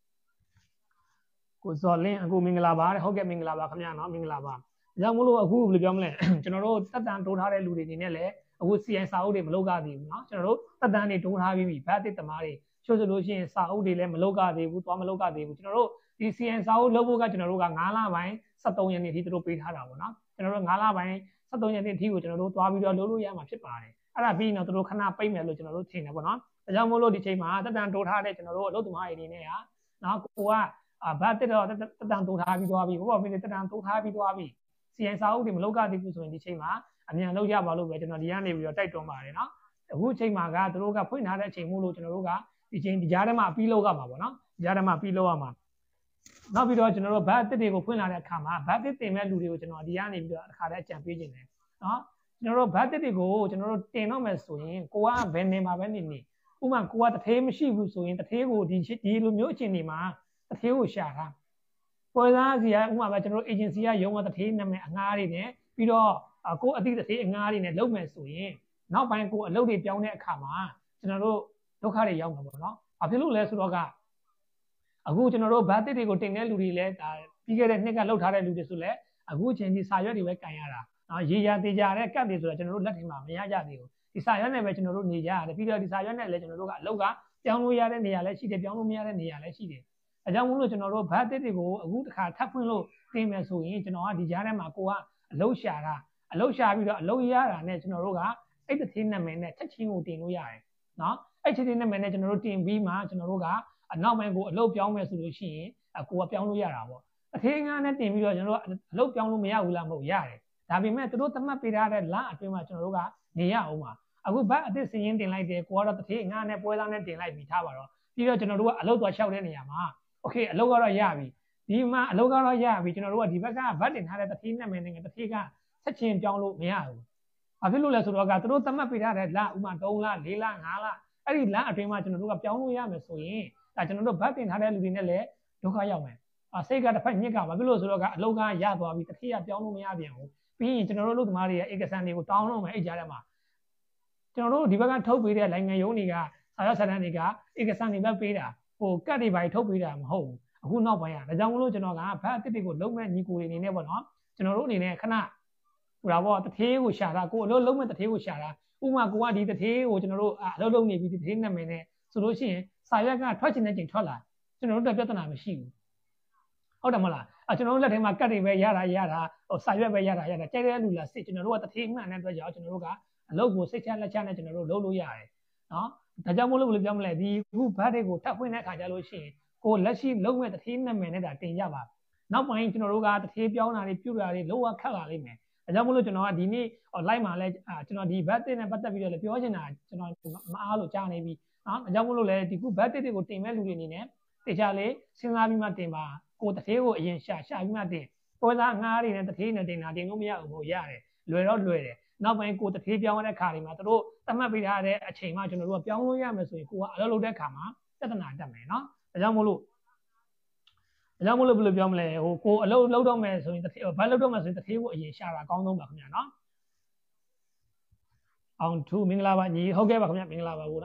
ကိုဇော်လင်းအခုမင်္ဂလာပါတဲ့ဟုတ်ကဲ့မင်္ဂလာပါခင်ဗျာနော်မင်္ဂလာပါဒါကြောင့်မို့လို့အခုဘယ်လိုပြောမလဲကျွန်တော်တို့တက်တန်တိုးထားတဲ့လူတွေအနေနဲ့လည်းအခု စီ အိုင် စာအုပ်တွေမလုပ်ကြသေးဘူးနော်ကျွန်တော်တို့တက်တန်တွေတိုးထားပြီးပြီဗတ်တစ်သမားတွေချို့ဆိုလို့ရှိရင်စာအုပ်တွေလည်းမလုပ်ကြသေးဘူးသွားမလုပ်ကြသေးဘူးကျွန်တော်တို့ဒီ စီ အိုင် စာအုပ်လုပ်ဖို့ကကျွန်တော်တို့ကငါးလပိုင်းဆယ့်သုံးရက်နေ့အထိသူတို့ပေးထားတာပေါ့နော်ကျွန်တော်တို့ငါးလပိုင်းဆယ့်သုံးရက်နေ့အထိကိုကျွန်တော်တို့သွားပြီးတော့လုပ်လို့ရမှာဖြစ်ပါတယ်အဲ့ဒါပြီးရင်တော့သူတို့ခဏပိတ်မယ်လို့ကျွန်တော်တို့ထင်တယ်ပေါ့နော်ဒါကြောင့်မို့လို့ဒီချိန်မှာတက်တန်တိုးထားတဲ့ကျွန်တော်တို့အလုပ်သမားတွေအနေနဲ့ကနော်ကိုကဗတ်တစ်တော့တက်တန်တိုးထားပြီးသွားပြီဘောမင်းတက်တန်တိုးထားပြီးသွားပြီ စီ အိုင် စာအုပ်တွေမလုပ်ကြသေးဘူးဆိုရင်ဒီချိန်မှာအမြန်လုပ်ကြပါလို့ပဲကျွန်တော်ဒီကနေပြီးတော့တိုက်တွန်းပါတယ်နော်အခုချိန်မှာကသူတို့ကဖွင့်ထားတဲ့အချိန်မို့လို့ကျွန်တော်တို့ကဒီချိန်ဒီကြားထဲမှာပြီးလုပ်ရမှာပေါ့နော်ဒီကြားထဲမှာပြီးလုပ်ရမှာနောက်ပြီးတော့ကျွန်တော်တို့ဗတ်တစ်တွေကိုဖွင့်လာတဲ့အခါမှာဗတ်တစ်တင်မဲ့လူတွေကိုကျွန်တော်ဒီကနေပြီးတော့အခါတည်းအကြံပေးခြင်းတယ်နော်ကျွန်တော်တို့ဗတ်တစ်တွေကိုကျွန်တော်တို့တင်တော့မယ်ဆိုရင်ကိုကဘယ်နေမှာပဲနေနေဥပမာကိုကတထေးမရှိဘူးဆိုရင်တထေးကိုဒီဒီလိုမျိုးအချိန်တွေမှာတထေးကိုရှာတာပွဲစားစီကဥပမာပဲကျွန်တော်တို့ agency ကရုံးကတထေးနာမည်အငှားတွေနဲ့ပြီးတော့ကိုအတိတထေးအငှားတွေနဲ့လုပ်မယ်ဆိုရင်နောက်ပိုင်းကိုအလုပ်တွေပြောင်းတဲ့အခါမှာကျွန်တော်တို့ဒုက္ခတွေရောက်မှာပေါ့နော်ဘာဖြစ်လို့လဲဆိုတော့ကအခုကျွန်တော်တို့ဗတ်တစ်တွေကိုတင်တဲ့လူတွေလည်းဒါပြီးခဲ့တဲ့နှစ်ကလှုပ်ထားတဲ့လူတွေဆိုလည်းအခုအချိန်ဒီစာရွက်တွေပဲကန်ရတာနော်ရေရာတေကြတဲ့ကတ်တွေဆိုတော့ကျွန်တော်တို့လက်ထင်မှာမရကြသေးဘူးဒီစာရွက်နဲ့ပဲကျွန်တော်တို့နေကြရတယ်ပြီးတော့ဒီစာရွက်နဲ့လည်းကျွန်တော်တို့ကအလုပ်ကပြောင်းလို့ရတဲ့နေရာလည်းရှိတယ်ပြောင်းလို့မရတဲ့နေရာလည်းရှိတယ်အဲကြောင့်မို့လို့ကျွန်တော်တို့ဗတ်တစ်တွေကိုအခုတစ်ခါထပ်ဖွင့်လို့တင်မယ်ဆိုရင်ကျွန်တော်ကဒီကြားထဲမှာကိုကအလုပ်ရှာတာအလုပ်ရှာပြီးတော့အလုပ်ရတာနဲ့ကျွန်တော်တို့ကအဲ့တသေးနာမည်နဲ့ချက်ချင်းကိုတင်လို့ရတယ်နော်အဲ့ချက်ချင်းနာမည်နဲ့ကျွန်တော်တို့တင်ပြီးမှကျွန်တော်တို့ကအနောက်ပိုင်းကိုအလုပ်ပြောင်းမယ်ဆိုလို့ရှိရင်အကိုကပြောင်းလို့ရတာပေါ့အထေးငါးနဲ့တင်ပြီးတော့ကျွန်တော်တို့အလုပ်ပြောင်းလို့မရဘူးလားမဟုတ်ရတယ်ဒါပေမဲ့သူတို့သတ်မှတ်ပေးထားတဲ့လအတွင်းမှာကျွန်တော်တို့ကနေရအောင်ပါအခုဘတ်အစ်စ်စင်းရင်တင်လိုက်တယ်ကိုကတော့တထေးငါးနဲ့ပွဲသားနဲ့တင်လိုက်ပြီးထားပါတော့ပြီးတော့ကျွန်တော်တို့ကအလုပ်သွားလျှောက်တဲ့နေရာမှာโอเคအလုပ်ကတော့ရပြီဒီမှာအလုပ်ကတော့ရပြီကျွန်တော်တို့ကဒီဘက်ကဘတ်တင်ထားတဲ့တထေးနာမည်နဲ့တထေးကချက်ချင်းပြောင်းလို့မရဘူးဘာဖြစ်လို့လဲဆိုတော့ကသူတို့သတ်မှတ်ပေးထားတဲ့လဥမာသုံးလလေးလငါးလအဲ့ဒီလအတွင်းမှာကျွန်တော်တို့ကပြောင်းလို့ရမယ်ဆိုရင်ဒါကျွန်တော်တို့ဗတ်တင်ထားတဲ့လူတွေနဲ့လည်းဒုက္ခရောက်မယ်အစိတ်ကတစ်ဖက်ညစ်ကဘာဖြစ်လို့ဆိုတော့ကအလုပ်ကရသွားပြီတတိယပြောင်းလို့မရပြန်ဘူးပြီးရင်ကျွန်တော်တို့လူသမားတွေရဲ့ဧကစံတွေကိုတောင်းလို့မယ်အဲ့ကြားထဲမှာကျွန်တော်တို့ဒီဘက်ကထုတ်ပေးတဲ့နိုင်ငံရုံးတွေကစာရွက်စာတမ်းတွေကဧကစံတွေပဲပေးတာဟိုကတ်တွေပါထုတ်ပေးတာမဟုတ်ဘူးအခုနောက်ပိုင်းကဒါကြောင့်မလို့ကျွန်တော်ကဗတ်အစ်စ်တွေကိုလုံးမဲ့ညီကိုတွေအနေနဲ့ပေါ့နော်ကျွန်တော်တို့အနေနဲ့ခဏဟိုဒါပေါ့တထေးကိုရှာတာကိုအလုပ်လုံးမဲ့တထေးကိုရှာတာဥပမာကိုကဒီတထေးကိုကျွန်တော်တို့အလုပ်လုပ်နေပြီဒီတထေးနာမည်နဲ့ဆိုလို့ရှိရင်စာရွက်ကထွက်ချင်တဲ့ချိန်ထွက်လာကျွန်တော်တို့ပြဿနာမရှိဘူးဟုတ်တယ်မဟုတ်လားအဲကျွန်တော်တို့လက်ထဲမှာကတ်တွေပဲရတာရတာဟိုစာရွက်ပဲရတာရတာကြိုက်တဲ့လူလားစစ်ကျွန်တော်တို့ကတထေးမှန်တဲ့အတွက်ကြောင့်ကျွန်တော်တို့ကအလုပ်ကိုစိတ်ချလက်ချနဲ့ကျွန်တော်တို့လုပ်လို့ရတယ်နော်ဒါကြောင့်မို့လို့ဘယ်လိုပြောမလဲဒီအခုဘတ်တွေကိုထပ်ဖွင့်တဲ့အခါကျလို့ရှိရင်ကိုလက်ရှိလုံးမဲ့တထေးနာမည်နဲ့ဒါတင်ရပါနောက်ပိုင်းကျွန်တော်တို့ကတထေးပြောင်းတာတွေပြုတ်တာတွေလုံးဝခက်လာလိမ့်မယ်ဒါကြောင့်မို့လို့ကျွန်တော်ကဒီနေ့ live မှာလဲကျွန်တော်ဒီဘတ်တစ်နဲ့ပတ်သက်ပြီးတော့လည်းပြောချင်တာကျွန်တော်မအားလို့ကြားနေပြီနော်ဒါကြောင့်မို့လို့လဲဒီခုဘတ်တစ်တွေကိုတင်မဲ့လူတွေအနေနဲ့တေချာလေးစဉ်းစားပြီးမှတင်ပါကိုတထေးကိုအရင်ရှာရှာပြီးမှတင်ပွဲသားငါးတွေနဲ့တထေးနဲ့တင်တာတင်လို့မရဘူးဟုတ်ရတယ်လွယ်တော့လွယ်တယ်နောက်ပိုင်းကိုတထေးပြောင်းရတဲ့ခါတွေမှာတို့သတ်မှတ်ပေးထားတဲ့အချိန်မှကျွန်တော်တို့ကပြောင်းလို့ရမယ်ဆိုရင်ကိုကအလုပ်လုပ်တဲ့ခါမှာပြဿနာတက်မယ်နော်ဒါကြောင့်မို့လို့ဒါကြောင့်မို့လို့ဘယ်လိုပြောမလဲဟိုကိုအလုပ်လုပ်တော့မယ်ဆိုရင်တထေးဘတ်လုပ်တော့မယ်ဆိုရင်တထေးကိုအရင်ရှာတာအကောင်းဆုံးပါခင်ဗျာနော်အောင်ထူမင်္ဂလာပါညီဟုတ်ကဲ့ပါခင်ဗျာမင်္ဂလာပါဘူးနော်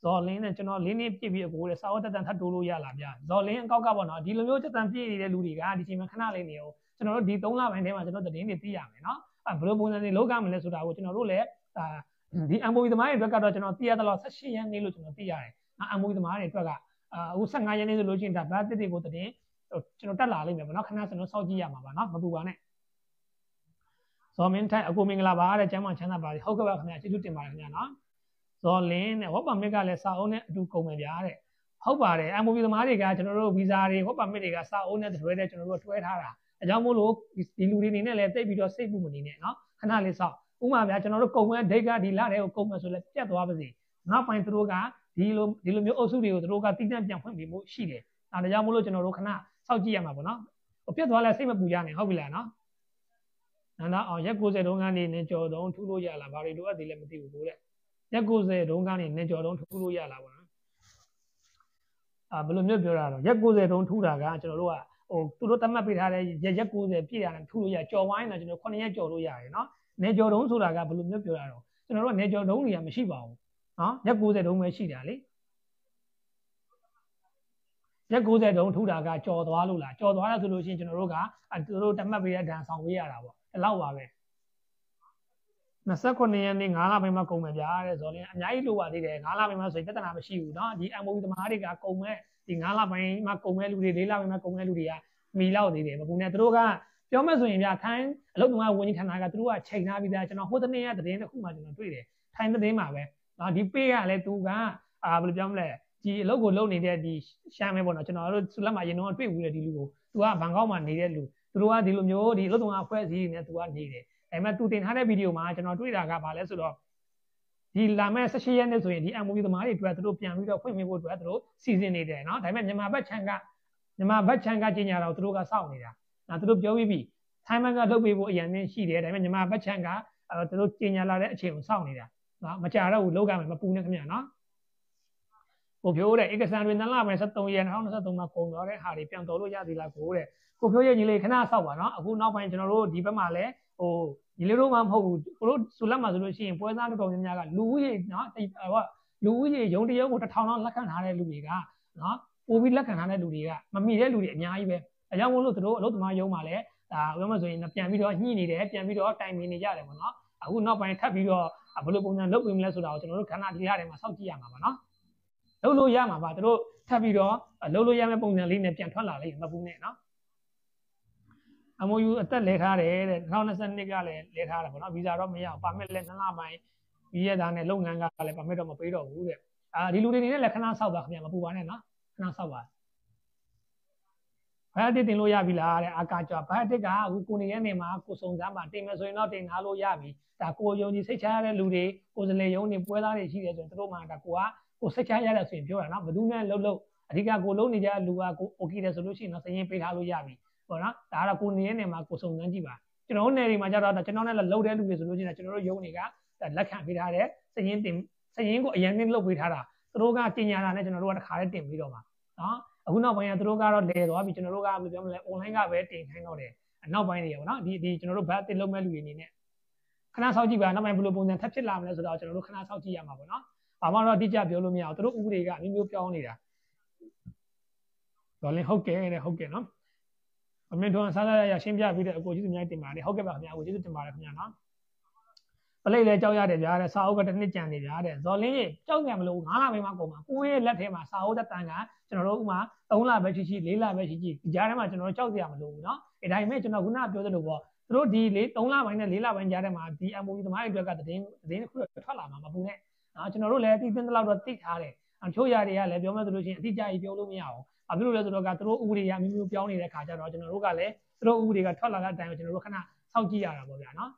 ဇော်လင်းနဲ့ကျွန်တော်လေးနှစ်ပြည့်ပြီးအကိုတဲ့စာအုပ်တက်တန်ထပ်တိုးလို့ရလာဗျဇော်လင်းအကောက်ကပေါ့နော်ဒီလိုမျိုးတက်တန်ပြည့်နေတဲ့လူတွေကဒီချိန်မှာခဏလေးနေအောင်ကျွန်တော်တို့ဒီသုံးလပိုင်းထဲမှာကျွန်တော်သတင်းတွေသိရမယ်နော်အဲဘယ်လိုပုံစံတွေလောကမလဲဆိုတာကိုကျွန်တော်တို့လည်းအာဒီ M O E သမားတွေအတွက်ကတော့ကျွန်တော်သိရသလောက်၁၈ရက်နေ့လို့ကျွန်တော်သိရတယ်။ M O E သမားတွေအတွက်ကအာအခု၁၅ရက်နေ့ဆိုလို့ရှိရင်ဒါဗတ်တစ်တွေကိုသတင်းကျွန်တော်တက်လာလိမ့်မယ်ပေါ့နော်ခဏကျွန်တော်စောင့်ကြည့်ရမှာပါနော်မပူပါနဲ့ဇော်မင်းထိုင်အကိုမင်္ဂလာပါတဲ့ကျမ်းမာချမ်းသာပါဟုတ်ကဲ့ပါခင်ဗျာကျေးဇူးတင်ပါတယ်ခင်ဗျာနော်ဇော်လင်းနဲ့ဝက်ပါမစ်ကလည်းစာအုပ်နဲ့အတူကုန်မယ်ဗျာတဲ့ဟုတ်ပါတယ် M O E သမားတွေကကျွန်တော်တို့ဗီဇာတွေဝက်ပါမစ်တွေကစာအုပ်နဲ့တွဲတဲ့ကျွန်တော်တို့တွဲထားတာအကြောင်းမို့လို့ဒီလူတွေနေနဲ့လည်းတိတ်ပြီးတော့စိတ်ပူမနေနဲ့နော်ခဏလေးစောင့်ဥမာဗျာကျွန်တော်တို့ကုန်မဲ့ဒိတ်ကဒီလတဲ့ကိုကုန်မဲ့ဆိုလဲပြတ်သွားပါစေနောက်ပိုင်းသူတို့ကဒီလိုဒီလိုမျိုးအုပ်စုတွေကိုသူတို့ကတိကျပြန်ဖွင့်ပြီးမှုရှိတယ်ဒါကြောင့်မို့လို့ကျွန်တော်တို့ခဏစောင့်ကြည့်ရမှာပေါ့နော်ဟိုပြတ်သွားလဲစိတ်မပူကြနဲ့ဟုတ်ပြီလားနော်နော်အောင်ရက်၉၀တုန်းကနေနေကြော်တုံးထူလို့ရလားဘာတွေလိုအပ်သေးလဲမသိဘူးကိုတဲ့ရက်၉၀တုန်းကနေနေကြော်တုံးထူလို့ရလားပေါ့နော်အာဘယ်လိုမျိုးပြောတာတော့ရက်၉၀တုန်းထူတာကကျွန်တော်တို့ကဟိုသူတို့တတ်မှတ်ပေးထားတဲ့ရက်ရက်၉၀ပြည့်ရတယ်ထူလို့ရကြော်ဝိုင်းတာကျွန်တော်9ရက်ကြော်လို့ရတယ်နော်နေကြော်တုံးဆိုတာကဘယ်လိုမျိုးပြောတာတော့ကျွန်တော်တို့ကနေကြော်တုံးတွေကမရှိပါဘူးနော်ရက်၉၀တုန်းပဲရှိတာလေရက်၉၀တုန်းထူတာကကြော်သွားလို့လားကြော်သွားတယ်ဆိုလို့ရှိရင်ကျွန်တော်တို့ကသူတို့တတ်မှတ်ပေးတဲ့ဒဏ်ဆောင်ပေးရတာပေါ့ဒီလောက်ပါပဲ၂၉ရက်နေ့၅လပိုင်းမှာကုန်မယ်ဗျာတဲ့ဇော်လင်းအများကြီးလိုပါသေးတယ်၅လပိုင်းမှာဆိုရင်ပြဿနာမရှိဘူးเนาะဒီ M O E သမားတွေကကုန်မဲ့ဒီ၅လပိုင်းမှာကုန်မဲ့လူတွေ၄လပိုင်းမှာကုန်မဲ့လူတွေကမီလောက်သေးတယ်မကူနဲ့သူတို့ကပြောမဲ့ဆိုရင်ဗျာထိုင်းအလုပ်သမားဝန်ကြီးဌာနကသူတို့ကချိန်ထားပြီးသားကျွန်တော်ဟိုတနေ့ရက်သတင်းတစ်ခုမှကျွန်တော်တွေ့တယ်ထိုင်းသတင်းမှာပဲเนาะဒီပေးကလည်းသူကအာဘယ်လိုပြောမလဲဒီအလုပ်ကိုလုပ်နေတဲ့ဒီရှမ်းပဲပေါ့နော်ကျွန်တော်တို့ဆူလက်မှာရင်တော့တွေ့ဘူးလေဒီလူကိုသူကဘန်ကောက်မှာနေတဲ့လူသူတို့ကဒီလိုမျိုးဒီအလုပ်သမားအဖွဲ့အစည်းတွေနဲ့သူကနေတယ်ဒါပေမဲ့သူတင်ထားတဲ့ဗီဒီယိုမှာကျွန်တော်တွေ့တာကဘာလဲဆိုတော့ဒီလာမဲ့၁၈ရက်နေ့ဆိုရင်ဒီ M O E သမားတွေအတွက်သူတို့ပြန်ပြီးတော့ဖွင့်ပေးဖို့အတွက်သူတို့စီစဉ်နေတယ်နော်ဒါပေမဲ့မြန်မာဘက်ခြမ်းကမြန်မာဘက်ခြမ်းကကြီးညာတော့သူတို့ကစောင့်နေတာဒါသူတို့ပြောပြီးပြီထိုင်းဘက်ကလုပ်ပေးဖို့အရင်နဲ့ရှိတယ်ဒါပေမဲ့မြန်မာဘက်ခြမ်းကအဲသူတို့ကြီးညာလာတဲ့အချိန်ကိုစောင့်နေတာနော်မကြတော့ဘူးလောက်ကမယ်မပူနဲ့ခင်ဗျာနော်ကိုဖြိုးတဲ့ဧကစံတွေနှစ်လပိုင်း၁၃ရက်၂၀၂၃မှာကုန်သွားတဲ့ဟာတွေပြန်တော်လို့ရသေးလားကိုတဲ့ကိုဖြိုးရဲ့ညီလေးခဏဆောက်ပါနော်အခုနောက်ပိုင်းကျွန်တော်တို့ဒီဘက်မှာလည်းဟိုညီလေးတို့မှမဟုတ်ဘူးကိုတို့ဆိုလက်မှာဆိုလို့ရှိရင်ပွဲစားတော်တော်များများကလူဦးရေနော်ဟိုလူဦးရေရုံတရုံကိုတစ်ထောင်လောက်လက်ခံထားတဲ့လူတွေကနော်ပို့ပြီးလက်ခံထားတဲ့လူတွေကမမီတဲ့လူတွေအများကြီးပဲအကြောင်းမို့လို့တို့အလုပ်သမားရုံးမှာလည်းဒါပြောမှဆိုရင်ပြန်ပြီးတော့ညှိနေတယ်ပြန်ပြီးတော့တိုင်ပင်နေကြတယ်ပေါ့နော်အခုနောက်ပိုင်းထပ်ပြီးတော့ဘယ်လိုပုံစံလုပ်ပေးမလဲဆိုတာကိုကျွန်တော်တို့ခဏဒီရထဲမှာစောင့်ကြည့်ရမှာပါနော်လုပ်လို့ရမှာပါတို့ထပ်ပြီးတော့လုပ်လို့ရမယ့်ပုံစံလေးနဲ့ပြန်ထွက်လာလိမ့်မဘူးနဲ့နော် M O U အသက်လဲထားတယ်တဲ့၂၀၂၂ကလည်းလဲထားတာပေါ့နော်ဗီဇာတော့မရအောင်ပါမစ်လည်းနှစ်လပိုင်းပြီးရတာနဲ့လုပ်ငန်းကလည်းပါမစ်တော့မပေးတော့ဘူးတဲ့အာဒီလူတွေနေနဲ့လည်းခဏဆောက်ပါခင်ဗျာမပူပါနဲ့နော်ခဏဆောက်ပါဘတ်တစ်တင်လို့ရပြီလားတဲ့အာကာကြွဘတ်တစ်ကအခုကိုနေရဲ့နေမှာကိုစုံစမ်းပါတင်မယ်ဆိုရင်တော့တင်ထားလို့ရပြီဒါကိုယုံကြည်စိတ်ချရတဲ့လူတွေကိုယ်စလေယုံနေပွဲသားတွေရှိတယ်ဆိုရင်တို့မှဒါကိုကကိုစိတ်ချရတဲ့ဆိုရင်ပြောတာနော်ဘယ်သူနဲ့လှုပ်လှုပ်အဓိကကိုလုံးနေကြလူကကို okay တယ်ဆိုလို့ရှိရင်တော့စရင်ပေးထားလို့ရပြီပေါ့နော်ဒါကတော့ကိုနေရဲ့နေမှာကိုစုံစမ်းကြည့်ပါကျွန်တော်တို့နယ်တွေမှာကြတော့ကျွန်တော်နဲ့လှုပ်တဲ့လူတွေဆိုလို့ရှိရင်ကျွန်တော်တို့ယုံတွေကလက်ခံပေးထားတဲ့စရင်တင်စရင်ကိုအရင်ကလှုပ်ပေးထားတာသူတို့ကတင်ညာတာနဲ့ကျွန်တော်တို့ကတစ်ခါတည်းတင်ပြီးတော့မှာနော်အခုနောက်ပိုင်းကသူတို့ကတော့လဲသွားပြီကျွန်တော်တို့ကဘယ်လိုပြောမလဲ online ကပဲတင်ခိုင်းတော့တယ်နောက်ပိုင်းတွေရပါတော့ဒီဒီကျွန်တော်တို့ဘတ်တစ်လုံးမဲ့လူတွေအနေနဲ့ခဏစောင့်ကြည့်ပါနောက်ပိုင်းဘယ်လိုပုံစံထပ်ဖြစ်လာမလဲဆိုတော့ကျွန်တော်တို့ခဏစောင့်ကြည့်ရမှာပေါ့နော်ဘာမှတော့အတိအကျပြောလို့မရအောင်သူတို့ဥပဒေကအမျိုးမျိုးပြောင်းနေတာဒေါ်လင်းဟုတ်ကဲ့တဲ့ဟုတ်ကဲ့နော်အမေတို့စားစားရရရှင်းပြပြီးတဲ့အကိုကျေးဇူးများတင်ပါတယ်ဟုတ်ကဲ့ပါခင်ဗျာအကိုကျေးဇူးတင်ပါတယ်ခင်ဗျာနော်ပလိတ်လည်းကြောက်ရတယ်ဗျာတဲ့စာအုပ်ကတစ်နှစ်ကြံနေဗျာတဲ့ဇော်လင်းကြီးကြောက်ကြမလို့ငါးလပိုင်းမှကုန်မှာကိုရဲ့လက်ထဲမှာစာအုပ်သက်တမ်းကကျွန်တော်တို့ဥမာသုံးလပဲရှိရှိလေးလပဲရှိရှိဒီကြားထဲမှာကျွန်တော်တို့ကြောက်ကြရမလို့ဘူးနော်အဲဒါပေမဲ့ကျွန်တော်ခုနကပြောသလိုပေါ့သူတို့ဒီလေးသုံးလပိုင်းနဲ့လေးလပိုင်းကြားထဲမှာဒီ M O E သမားတွေအတွက်ကသတင်းသတင်းတစ်ခုထွက်လာမှာမပူနဲ့နော်ကျွန်တော်တို့လည်းသိသိတဲ့လောက်တော့သိထားတယ်အချို့ຢာတွေကလည်းပြောမှဆိုလို့ရှိရင်အတိအကျကြီးပြောလို့မရအောင်ဘာဖြစ်လို့လဲဆိုတော့ကသူတို့ဥပဒေရမျိုးမျိုးပြောင်းနေတဲ့ခါကျတော့ကျွန်တော်တို့ကလည်းသူတို့ဥပဒေကထွက်လာတဲ့အတိုင်းကိုကျွန်တော်တို့ခဏစောင့်ကြည့်ရတာပေါ့ဗျာနော်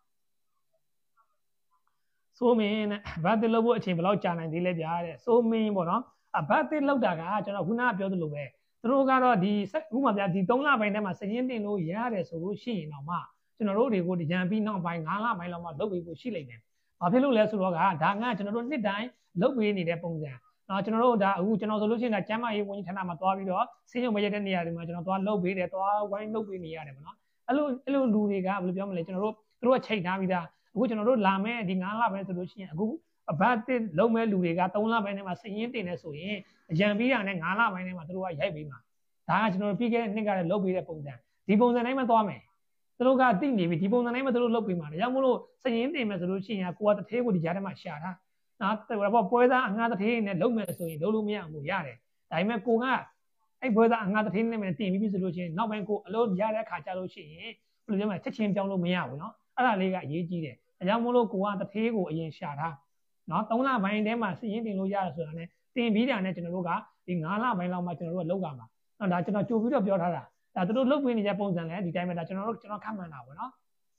စိုးမင်းနဲ့ဘတ်တစ်လုပ်ဖို့အချိန်ဘယ်လောက်ကြာနိုင်သေးလဲဗျာတဲ့စိုးမင်းပေါ့နော်အဘတ်တစ်လောက်တာကကျွန်တော်ခုနကပြောသလိုပဲသူတို့ကတော့ဒီဥပမာဗျာဒီသုံးလပိုင်းထဲမှာစရင်တင်လို့ရတယ်ဆိုလို့ရှိရင်တော့မှကျွန်တော်တို့တွေကိုဒီရန်ပြီးနောက်ပိုင်းငါးလပိုင်းလောက်မှလုပ်ပြီးဖို့ရှိလိမ့်မယ်ဘာဖြစ်လို့လဲဆိုတော့ကဒါကကျွန်တော်တို့နှစ်တိုင်းလုပ်ပေးနေတဲ့ပုံစံနော်ကျွန်တော်တို့ဒါအခုကျွန်တော်ဆိုလို့ရှိရင်ဒါကျမ်းမာရေးဝန်ကြီးဌာနမှာသွားပြီးတော့စင်းရုံမရတဲ့နေရာတွေမှာကျွန်တော်သွားလုပ်ပေးတယ်သွားဝိုင်းလုပ်ပေးနေရတယ်ပေါ့နော်အဲ့လိုအဲ့လိုလူတွေကဘယ်လိုပြောမလဲကျွန်တော်တို့သူတို့ကချိန်ထားပြီးသားအခုကျွန်တော်တို့လာမဲ့ဒီငါးလပဲဆိုလို့ရှိရင်အခုဘာတစ်လုံးမဲ့လူတွေကသုံးလပိုင်းထဲမှာစည်ရင်းတင်နေဆိုရင်အရန်ပြီးတာနဲ့ငါးလပိုင်းထဲမှာသူတို့ကရိုက်ပြီးမှာဒါကကျွန်တော်ပြီးခဲ့တဲ့နှစ်ကလည်းလုပ်ပြီးတဲ့ပုံစံဒီပုံစံတိုင်းမှာသွားမယ်သူတို့ကသိနေပြီဒီပုံစံတိုင်းမှာသူတို့လုပ်ပြီးမှာဒါကြောင့်မို့လို့စည်ရင်းတင်မယ်ဆိုလို့ရှိရင်ကိုကတထေးကိုဒီကြားထဲမှာရှာထားနော်တော့ပွဲသားအငှားတထေးနဲ့လုပ်မယ်ဆိုရင်လုပ်လို့မရဘူးရတယ်ဒါပေမဲ့ကိုကအဲ့ပွဲသားအငှားတထေးနဲ့တင်ပြီးပြီဆိုလို့ရှိရင်နောက်ပိုင်းကိုအလုပ်ရတဲ့ခါကြလို့ရှိရင်ဘယ်လိုပြောမလဲချက်ချင်းပြောင်းလို့မရဘူးနော်အဲ့ဒါလေးကအရေးကြီးတယ်ဒါကြောင့်မို့လို့ကိုကတထေးကိုအရင်ရှာထားနော်သုံးလပိုင်းထဲမှာစီးရင်တင်လို့ရတယ်ဆိုတာနဲ့တင်ပြီးတာနဲ့ကျွန်တော်တို့ကဒီငါးလပိုင်းလောက်မှကျွန်တော်တို့ကလောက်ကြမှာနော်ဒါကျွန်တော်ကြိုပြီးတော့ပြောထားတာဒါသူတို့လုပ်ပေးနေတဲ့ပုံစံလည်းဒီတိုင်းပဲဒါကျွန်တော်တို့ကျွန်တော်ခန့်မှန်းတာပေါ့နော်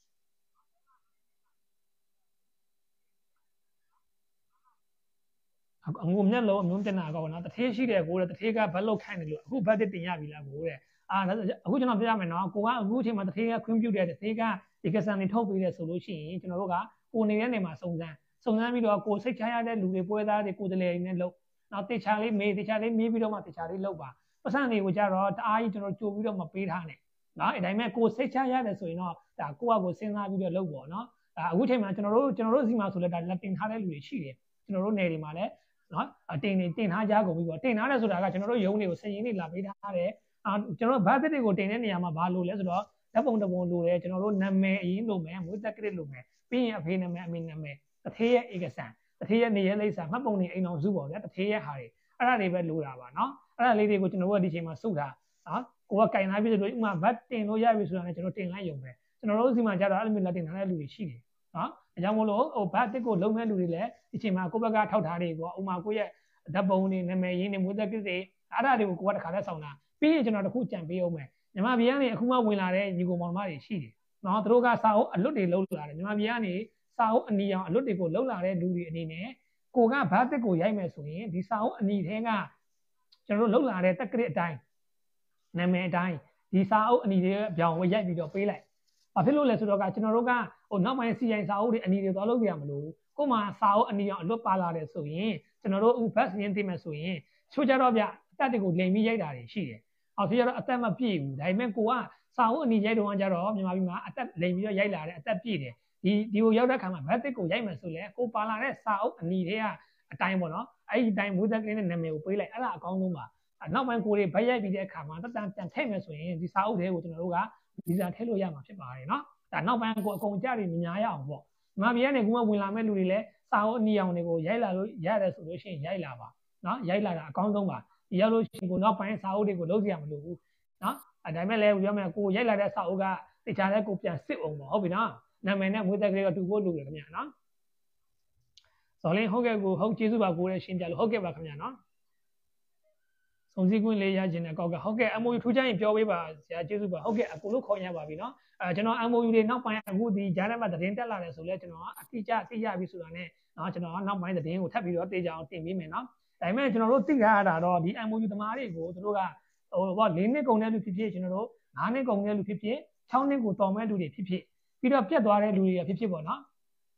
အငုံမျက်လုံးအမျိုးတင်တာကောနော်တထေးရှိတယ်ကိုတဲ့တထေးကဘတ်လောက်ခိုင်းတယ်လို့အခုဘတ်တင်ရပြီလားကိုတဲ့အာအခုကျွန်တော်ပြောရမယ်နော်ကိုကအခုအချိန်မှာတထေးကခွင့်ပြုတယ်တထေးကဒီကစားနေထုတ်ပေးတယ်ဆိုလို့ရှိရင်ကျွန်တော်တို့ကကိုနေတဲ့နေမှာစုံစမ်းစုံစမ်းပြီးတော့ကိုစိတ်ချရတဲ့လူတွေပွဲသားတွေကိုယ်တည်းလေးနဲ့လုပ်နောက်တေချာလေးမေးတေချာလေးမေးပြီးတော့မှတေချာလေးလုပ်ပါပတ်စံတွေကိုကြတော့တအားကြီးကျွန်တော်ကြိုပြီးတော့မပေးထားနဲ့နော်အဲ့တိုင်းမဲ့ကိုစိတ်ချရတယ်ဆိုရင်တော့ဒါကိုကကိုစဉ်းစားပြီးတော့လုပ်ပေါ့နော်ဒါအခုချိန်မှာကျွန်တော်တို့ကျွန်တော်တို့စီမှာဆိုလဲဒါလက်တင်ထားတဲ့လူတွေရှိတယ်ကျွန်တော်တို့နယ်တွေမှာလည်းနော်အတင်နေတင်ထားကြကုန်ပြီပေါ့တင်ထားတယ်ဆိုတာကကျွန်တော်တို့ရုံးတွေကိုစည်ရင်းတွေလာပေးထားတယ်အာကျွန်တော်တို့ဘတ်တွေကိုတင်တဲ့နေရာမှာဘာလို့လဲဆိုတော့ဓာတ်ပုံတပုံလိုတယ်ကျွန်တော်တို့နာမည်အရင်လိုမယ်မွေးသက်ကရစ်လိုမယ်ပြီးရင်အဖေနာမည်အမေနာမည်တထေးရဲ့ဧကစံတထေးရဲ့နေရဲလိပ်စာမှတ်ပုံနေအိမ်တော်စုပေါ့ဗျာတထေးရဲ့ဟာတွေအဲ့ဒါတွေပဲလိုတာပါနော်အဲ့ဒါလေးတွေကိုကျွန်တော်တို့ကဒီချိန်မှာစုထားနော်ကိုကကင်လာပြီဆိုတော့ဥမာဘတ်တင်လို့ရပြီဆိုတာနဲ့ကျွန်တော်တင်လိုက်ရုံပဲကျွန်တော်တို့စီမှာကြတော့အဲ့လိုမျိုးလက်တင်ထားတဲ့လူတွေရှိတယ်နော်အကြောင်းမို့လို့ဟိုဘတ်တစ်ကိုလုံးမဲ့လူတွေလည်းဒီချိန်မှာကိုယ့်ဘက်ကထောက်ထားတွေပေါ့ဥမာကိုယ့်ရဲ့ဓာတ်ပုံတွေနာမည်ရင်းတွေမွေးသက်ကရစ်တွေအဲ့ဒါတွေကိုကိုကတခါတည်းဆောင်တာပြီးရင်ကျွန်တော်တခုကြံပေးအောင်မယ်မြန်မာပြည်ကနေအခုမှဝင်လာတဲ့ညီကိုမောင်မတွေရှိတယ်နော်သူတို့ကစာအုပ်အလွတ်တွေလုံးလာတယ်မြန်မာပြည်ကနေစာအုပ်အနီအောင်အလွတ်တွေကိုလုံးလာတဲ့လူတွေအနေနဲ့ကိုကဘာတစ်ကိုရိုက်မယ်ဆိုရင်ဒီစာအုပ်အနီထဲကကျွန်တော်တို့လုံးလာတဲ့တက်ကရစ်အတိုင်းနာမည်အတိုင်းဒီစာအုပ်အနီတွေပြောင်းဝရိုက်ပြီးတော့ပေးလိုက်ဘာဖြစ်လို့လဲဆိုတော့ကကျွန်တော်တို့ကဟိုနောက်ပိုင်းစီအိုင်စာအုပ်တွေအနီတွေသွားလို့ပြရမလို့ကိုမှစာအုပ်အနီအောင်အလွတ်ပါလာတယ်ဆိုရင်ကျွန်တော်တို့ဥဘတ်ရင်းသိမယ်ဆိုရင်ချိုးကြတော့ဗျအတက်တွေကိုလိမ်ပြီးရိုက်တာတွေရှိတယ်အော်ဆိုကြတော့အသက်မပြည့်ဘူးဒါပေမဲ့ကိုကစာအုပ်အနီရိုက်တော့ကြတော့မြန်မာပြည်မှာအသက်လိမ်ပြီးတော့ရိုက်လာတယ်အသက်ပြည့်တယ်ဒီဒီကိုရောက်တဲ့ခါမှာဘတ်တစ်ကိုရိုက်မယ်ဆိုလဲကိုပါလာတဲ့စာအုပ်အနီတွေကအတိုင်းပေါ့နော်အဲ့ဒီအတိုင်းမွေးသက်ကလေးနဲ့နာမည်ကိုပေးလိုက်အဲ့ဒါအကောင်းဆုံးပါနောက်ပိုင်းကိုတွေဗတ်ရိုက်ပြီးတဲ့အခါမှာတက်တန်ပြန်ထည့်မယ်ဆိုရင်ဒီစာအုပ်တွေကိုကျွန်တော်တို့ကဗီဇာထည့်လို့ရမှာဖြစ်ပါတယ်နော်ဒါနောက်ပိုင်းကိုအကုန်ကြပြီးမများရအောင်ပေါ့မြန်မာပြည်ကနေကူမဝင်လာမဲ့လူတွေလည်းစာအုပ်အနီအောင်တွေကိုရိုက်လာလို့ရတယ်ဆိုလို့ရှိရင်ရိုက်လာပါနော်ရိုက်လာတာအကောင်းဆုံးပါဒီရောက်လို့ရှိရင်ကိုနောက်ပိုင်းစာအုပ်တွေကိုလုံးစရာမလိုဘူးနော်အဲဒါမဲ့လည်းပြောမယ်ကိုရိုက်လာတဲ့စာအုပ်ကတခြားလဲကိုပြန်စစ်အောင်ပေါ့ဟုတ်ပြီနော်နာမည်နဲ့မွေးသက်ကလေးကတူဖို့လိုတယ်ခင်ဗျာနော်ဇော်လင်းဟုတ်ကဲ့ကိုဟုတ်ကျေးဇူးပါကိုလည်းရှင်းပြလို့ဟုတ်ကဲ့ပါခင်ဗျာနော်စုံစည်းခွင့်လေးရခြင်းနဲ့ကောက်ကဟုတ်ကဲ့ M O U ထူးခြားရင်ပြောပေးပါဆရာကျေးဇူးပါဟုတ်ကဲ့အကူလို့ခေါ်ရပါပြီနော်အဲကျွန်တော် M O U တွေနောက်ပိုင်းအခုဒီဂျာနယ်မှာသတင်းတက်လာတယ်ဆိုလဲကျွန်တော်အတိအကျသိရပြီဆိုတာနဲ့နော်ကျွန်တော်နောက်ပိုင်းသတင်းကိုထပ်ပြီးတော့သိကြအောင်တင်ပေးမယ်နော်ဒါပေမဲ့ကျွန်တော်တို့သိရတာတော့ဒီ M O U သမားတွေကိုတို့ကဟိုဘော၄နှစ်ကုန်တဲ့လူဖြစ်ဖြစ်ကျွန်တော်တို့၅နှစ်ကုန်တဲ့လူဖြစ်ဖြစ်၆နှစ်ကိုတော်မဲ့လူတွေဖြစ်ဖြစ်ပြီးတော့ပြတ်သွားတဲ့လူတွေဖြစ်ဖြစ်ပေါ့နော်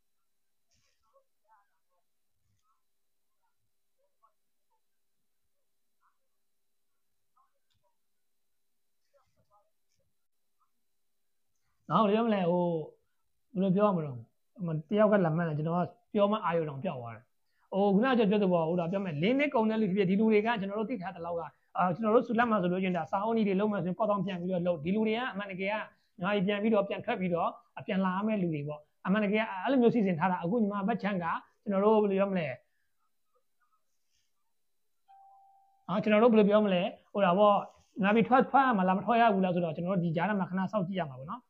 နော်ဘယ်လိုမလဲဟိုဘယ်လိုပြောရမလို့တယောက်ကလက်မှတ်တယ်ကျွန်တော်ကပြောမှအာရုံတောင်ပြောက်သွားတယ်ဟိုခုနကပြောပြောတော့ဟိုတော့ပြောမယ်၄နှစ်ကုန်တဲ့လူဖြစ်ဖြစ်ဒီလူတွေကကျွန်တော်တို့သိထားတဲ့လောက်ကအာကျွန်တော်တို့ဆူလက်မှဆိုလို့ချင်းဒါစာအုပ်ကြီးတွေလုံးမှဆိုရင်ကောက်တောင်ပြန်ပြီးတော့လုံးဒီလူတွေကအမှန်တကယ်ကညာကြီးပြန်ပြီးတော့ပြန်ထွက်ပြီးတော့ပြန်လာမယ့်လူတွေပေါ့အမှန်တကယ်အဲ့လိုမျိုးစီစဉ်ထားတာအခုညီမဘတ်ချန်ကကျွန်တော်တို့ဘယ်လိုပြောမလဲအာကျွန်တော်တို့ဘယ်လိုပြောမလဲဟိုဒါပေါ့ငါပြီးထွက်ထွက်ရမှာလားမထွက်ရဘူးလားဆိုတော့ကျွန်တော်တို့ဒီကြားထဲမှာခဏစောင့်ကြည့်ရမှာပေါ့နော်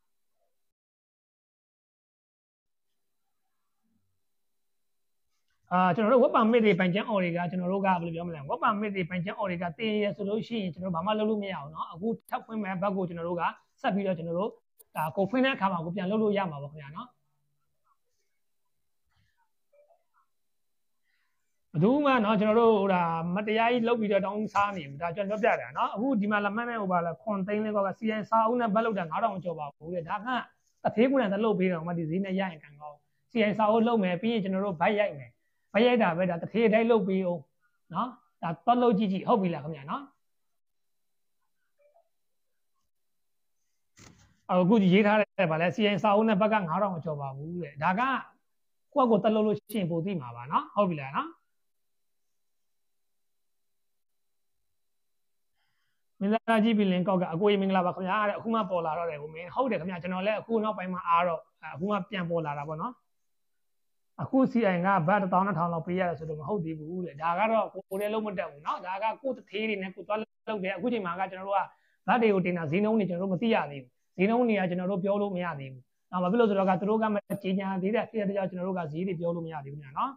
အာကျွန်တော်တို့ web permit တွေပိုင်ချမ်း order ကကျွန်တော်တို့ကဘယ်လိုပြောမလဲ web permit တွေပိုင်ချမ်း order ကတင်ရဆိုလို့ရှိရင်ကျွန်တော်ဘာမှလုပ်လို့မရအောင်เนาะအခုထပ်ဖွင့်မဲ့ဘက်ကိုကျွန်တော်တို့ကဆက်ပြီးတော့ကျွန်တော်တို့ဒါကိုဖွင့်တဲ့အခါမှာကိုပြန်လုပ်လို့ရမှာပေါ့ခင်ဗျာเนาะဘယ်သူမှเนาะကျွန်တော်တို့ဟိုဒါမတရားကြီးလုပ်ပြီးတော့တောင်းစားနေဘူးဒါကျွန်တော်ပြောပြတာเนาะအခုဒီမှာလက်မှတ်နဲ့ဟိုပါလဲခွန်သိန်းလေးကောက စီ အင် စာအုပ်နဲ့ဘတ်လောက်တာငါးထောင်ကျော်ပါဘူးတဲ့ဒါကတဖေးကွန်းနဲ့တလုပ်ပေးတော့မှဒီဈေးနဲ့ရရင်ကန်ကောင်း စီ အင် စာအုပ်လုပ်မယ်ပြီးရင်ကျွန်တော်တို့ဘတ်ရိုက်မယ်ဘတ်ရိုက်တာပဲဒါတဖေးတိုင်းလုပ်ပြီးအောင်เนาะဒါတော့လုပ်ကြည့်ကြည့်ဟုတ်ပြီလားခင်ဗျာเนาะအခုရေးထားတယ်ဗာလဲ စီ အင် စာအုပ်နဲ့ဘက်ကငါးထောင်ကျော်ပါဘူးတဲ့ဒါကကိုယ့်ကိုတက်လို့လို့ရှင်းပို့သိမှာပါနော်ဟုတ်ပြီလားနော်မင်္ဂလာကြီးပြီလင်ကောက်ကအကိုကြီးမင်္ဂလာပါခင်ဗျာတဲ့အခုမှပေါ်လာတော့တယ်ကိုမင်းဟုတ်တယ်ခင်ဗျာကျွန်တော်လည်းအခုနောက်ပိုင်းမှာအားတော့အခုမှပြန်ပေါ်လာတာပေါ့နော်အခု စီ အိုင် ကဘတ်တစ်သောင်းနှစ်ထောင်လောက်ပေးရတယ်ဆိုတော့မဟုတ်သေးဘူးတဲ့ဒါကတော့ကိုယ်လည်းလုံးမတက်ဘူးเนาะဒါကကိုယ်တသေးတွေနဲ့ကိုယ်သွားလုပ်တယ်အခုချိန်မှာကကျွန်တော်တို့ကဘတ်တွေကိုတင်တာဈေးနှုန်းတွေကျွန်တော်တို့မသိရသေးဘူးဈေးနှုန်းတွေကကျွန်တော်တို့ပြောလို့မရသေးဘူး။နောက်ဘာဖြစ်လို့ဆိုတော့ကသူတို့ကမကြီးညာသေးတဲ့ဖြစ်တဲ့ကြောင့်ကျွန်တော်တို့ကဈေးတွေပြောလို့မရသေးဘူးညာเนาะ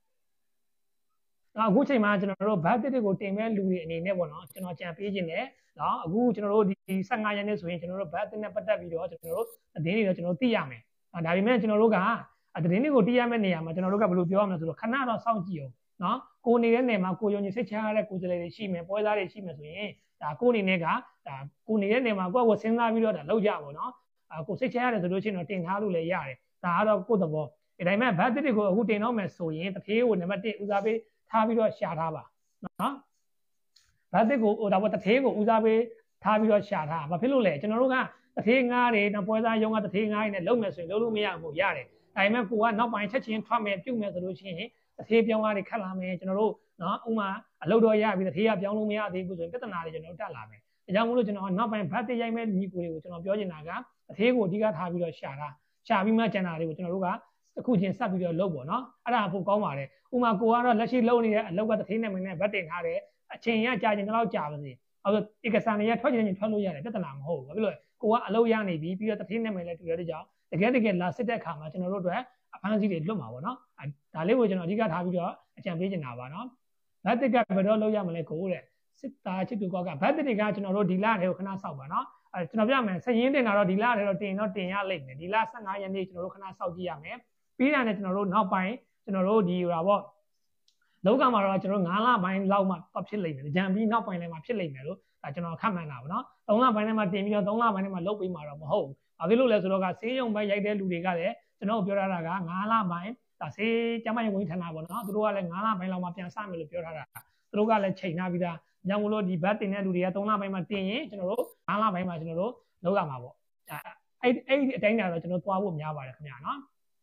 ။အခုချိန်မှာကျွန်တော်တို့ဘတ်တွေကိုတင်မဲ့လူတွေအနေနဲ့ပေါ့နော်ကျွန်တော်ကြံပေးခြင်းနဲ့เนาะအခုကျွန်တော်တို့ဒီဆယ့်ငါရက်နေ့ဆိုရင်ကျွန်တော်တို့ဘတ်နဲ့ပတ်သက်ပြီးတော့ကျွန်တော်တို့အတင်းတွေတော့ကျွန်တော်သိရမယ်။ဒါပေမဲ့ကျွန်တော်တို့ကအတင်းတွေကိုသိရမယ့်နေရာမှာကျွန်တော်တို့ကဘယ်လိုပြောရမလဲဆိုတော့ခဏတော့စောင့်ကြည့်အောင်เนาะကိုနေတဲ့နေရာမှာကိုယုံကြည်စိတ်ချရတဲ့ကိုယ်စားလှယ်တွေရှိမယ်ပွဲစားတွေရှိမယ်ဆိုရင်ဒါကိုအနေနဲ့ကဒါကိုနေတဲ့နေရာမှာကိုယ့်ကိုစဉ်းစားပြီးတော့ဒါလောက်ကြပါတော့အာကိုစိတ်ချရတယ်ဆိုလို့ရှိရင်တော့တင်ထားလို့လည်းရတယ်ဒါကတော့ကိုယ့်သဘောဒီတိုင်းမဲ့ဘတ်တစ်ကိုအခုတင်တော့မယ်ဆိုရင်တစ်သေးကိုနံပါတ်တစ်ဦးစားပေးထားပြီးတော့ရှာထားပါနော်ဘတ်တစ်ကိုဟိုဒါပေါ်တစ်သေးကိုဦးစားပေးထားပြီးတော့ရှာထားဘာဖြစ်လို့လဲကျွန်တော်တို့ကတစ်သေးငားတွေတော့ပွဲစားရုံးကတစ်သေးငားတွေနဲ့လုံးမယ်ဆိုရင်လုံးလို့မရဘူးရတယ်ဒါပေမဲ့ကိုကနောက်ပိုင်းချက်ချင်းထွက်မယ်ပြုတ်မယ်ဆိုလို့ရှိရင်တစ်သေးပြောင်းကားတွေခတ်လာမယ်ကျွန်တော်တို့နော်ဥမာအလုပ်တော့ရပြီတစ်သေးကပြောင်းလို့မရသေးဘူးဆိုရင်ပြဿနာတွေကျွန်တော်တို့တက်လာမယ်ဒါကြောင့်မို့လို့ကျွန်တော်နောက်ပိုင်းဘတ်တစ်ရိုက်မဲ့ညီကိုတွေကိုကျွန်တော်ပြောချင်တာကအသေးကိုအဓိကထားပြီးတော့ရှာတာရှာပြီးမှကျန်တာတွေကိုကျွန်တော်တို့ကအခုချင်းဆက်ပြီးတော့လုပ်ပေါ့နော်အဲ့ဒါပိုကောင်းပါတယ်ဥမာကိုကတော့လက်ရှိလုပ်နေတဲ့အလုပ်ကတစ်သေးနဲ့မင်းနဲ့ဘတ်တင်ထားတယ်အချိန်ရကြာချင်းတော့ကြာပါစေအဲ့တော့ဧကစာနေရထွက်ချင်ချင်းထွက်လို့ရတယ်ပြဿနာမဟုတ်ဘူးဘာဖြစ်လို့ကိုကအလုပ်ရနေပြီပြီးတော့တစ်သေးနဲ့မင်းလည်းတူရတဲ့ကြောင့်တကယ်တကယ်လာစစ်တဲ့အခါမှာကျွန်တော်တို့အတွက်အဖမ်းအဆီးတွေလွတ်မှာပေါ့နော်ဒါလေးကိုကျွန်တော်အဓိကထားပြီးတော့အကြံပေးချင်တာပါနော်ဘတ်တစ်ကဘယ်တော့လုပ်ရမလဲကိုတဲ့စစ်သားချစ်သူကောက်ကဘတ်တစ်တွေကကျွန်တော်တို့ဒီလထဲကိုခဏစောက်ပါနော်အဲကျွန်တော်ပြမယ်စရင်တင်တာတော့ဒီလထဲတော့တင်တော့တင်ရလိမ့်မယ်ဒီလဆယ့်ငါရက်နေ့ကျွန်တော်တို့ခဏစောက်ကြည့်ရမယ်ပြီးတာနဲ့ကျွန်တော်တို့နောက်ပိုင်းကျွန်တော်တို့ဒီဟိုတာပေါ့လောကမှာတော့ကျွန်တော်ငါးလပိုင်းလောက်မှဖြစ်လိမ့်မယ်ကြံပြီးနောက်ပိုင်းလည်းမှဖြစ်လိမ့်မယ်လို့ဒါကျွန်တော်ခန့်မှန်းတာပေါ့နော်သုံးလပိုင်းထဲမှာတင်ပြီးတော့သုံးလပိုင်းထဲမှာလုပ်ပြီးမှာတော့မဟုတ်ဘူးဘာဖြစ်လို့လဲဆိုတော့ကဆေးရုံပဲရိုက်တဲ့လူတွေကလည်းကျွန်တော်ပြောထားတာကငါးလပိုင်းဒါဆေးကျမကြီးဝင်ထန်တာပေါ့နော်သူတို့ကလည်းငါးလပိုင်းလောက်မှပြန်စမယ်လို့ပြောထားတာသူတို့ကလည်းချိန်ထားပြီးသားညောင်လို့ဒီဘတ်တင်တဲ့လူတွေကသုံးလပိုင်းမှာတင်ရင်ကျွန်တော်တို့ငါးလပိုင်းမှာကျွန်တော်တို့လုပ်ရမှာပေါ့အဲ့အဲ့ဒီအတိုင်းတော့ကျွန်တော်သွားဖို့များပါတယ်ခင်ဗျာနော်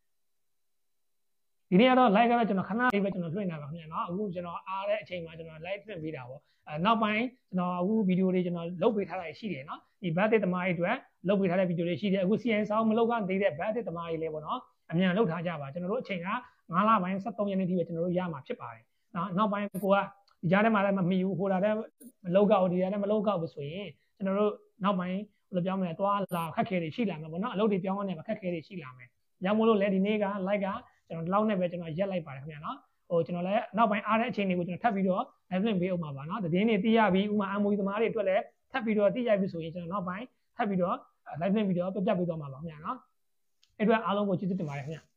ဒီနေ့ကတော့ live ကတော့ကျွန်တော်ခဏလေးပဲကျွန်တော်လွှင့်နေတာပါခင်ဗျာနော်အခုကျွန်တော်အားတဲ့အချိန်မှာကျွန်တော် live လွှင့်ပေးတာပေါ့အဲနောက်ပိုင်းကျွန်တော်အခုဗီဒီယိုတွေကျွန်တော်လုပ်ပေးထားတာရှိတယ်နော်ဒီဘတ်တစ်သမားတွေအတွက်လုပ်ပေးထားတဲ့ဗီဒီယိုတွေရှိတယ်အခု စီ အိုင် ဆောင်းမလုပ်ကသေးတဲ့ဘတ်တစ်သမားတွေလည်းပေါ့နော်အမြန်လုပ်ထားကြပါကျွန်တော်တို့အချိန်ကငါးလပိုင်းဆယ့်သုံးရက်နေ့ထိပဲကျွန်တော်တို့ရမှာဖြစ်ပါတယ်နော်နောက်ပိုင်းကိုကဒီကြားထဲမှာလည်းမမီဘူးဟိုတာလည်းမလောက်ကောက်ဒီကြားထဲမလောက်ကောက်ဘူးဆိုရင်ကျွန်တော်တို့နောက်ပိုင်းဘယ်လိုပြောမလဲသွားလာခက်ခဲတွေရှိလာမှာပေါ့နော်အလုပ်တွေပြောင်းနေမှာခက်ခဲတွေရှိလာမယ်ညမို့လို့လည်းဒီနေ့က like ကကျွန်တော်လောက်နဲ့ပဲကျွန်တော်ရက်လိုက်ပါတယ်ခင်ဗျာနော်ဟိုကျွန်တော်လည်းနောက်ပိုင်းအားတဲ့အချိန်တွေကိုကျွန်တော်ထပ်ပြီးတော့ live လွှင့်ပေးအောင်ပါပါနော်သတင်းတွေသိရပြီးဥမာ အမ် အို ယူ သမားတွေအတွက်လည်းထပ်ပြီးတော့သိရပြီဆိုရင်ကျွန်တော်နောက်ပိုင်းထပ်ပြီးတော့ live လွှင့်ပြီးတော့ပြပြပေးသွားမှာပါခင်ဗျာနော်အဲ့အတွက်အားလုံးကိုကျေးဇူးတင်ပါတယ်ခင်ဗျာ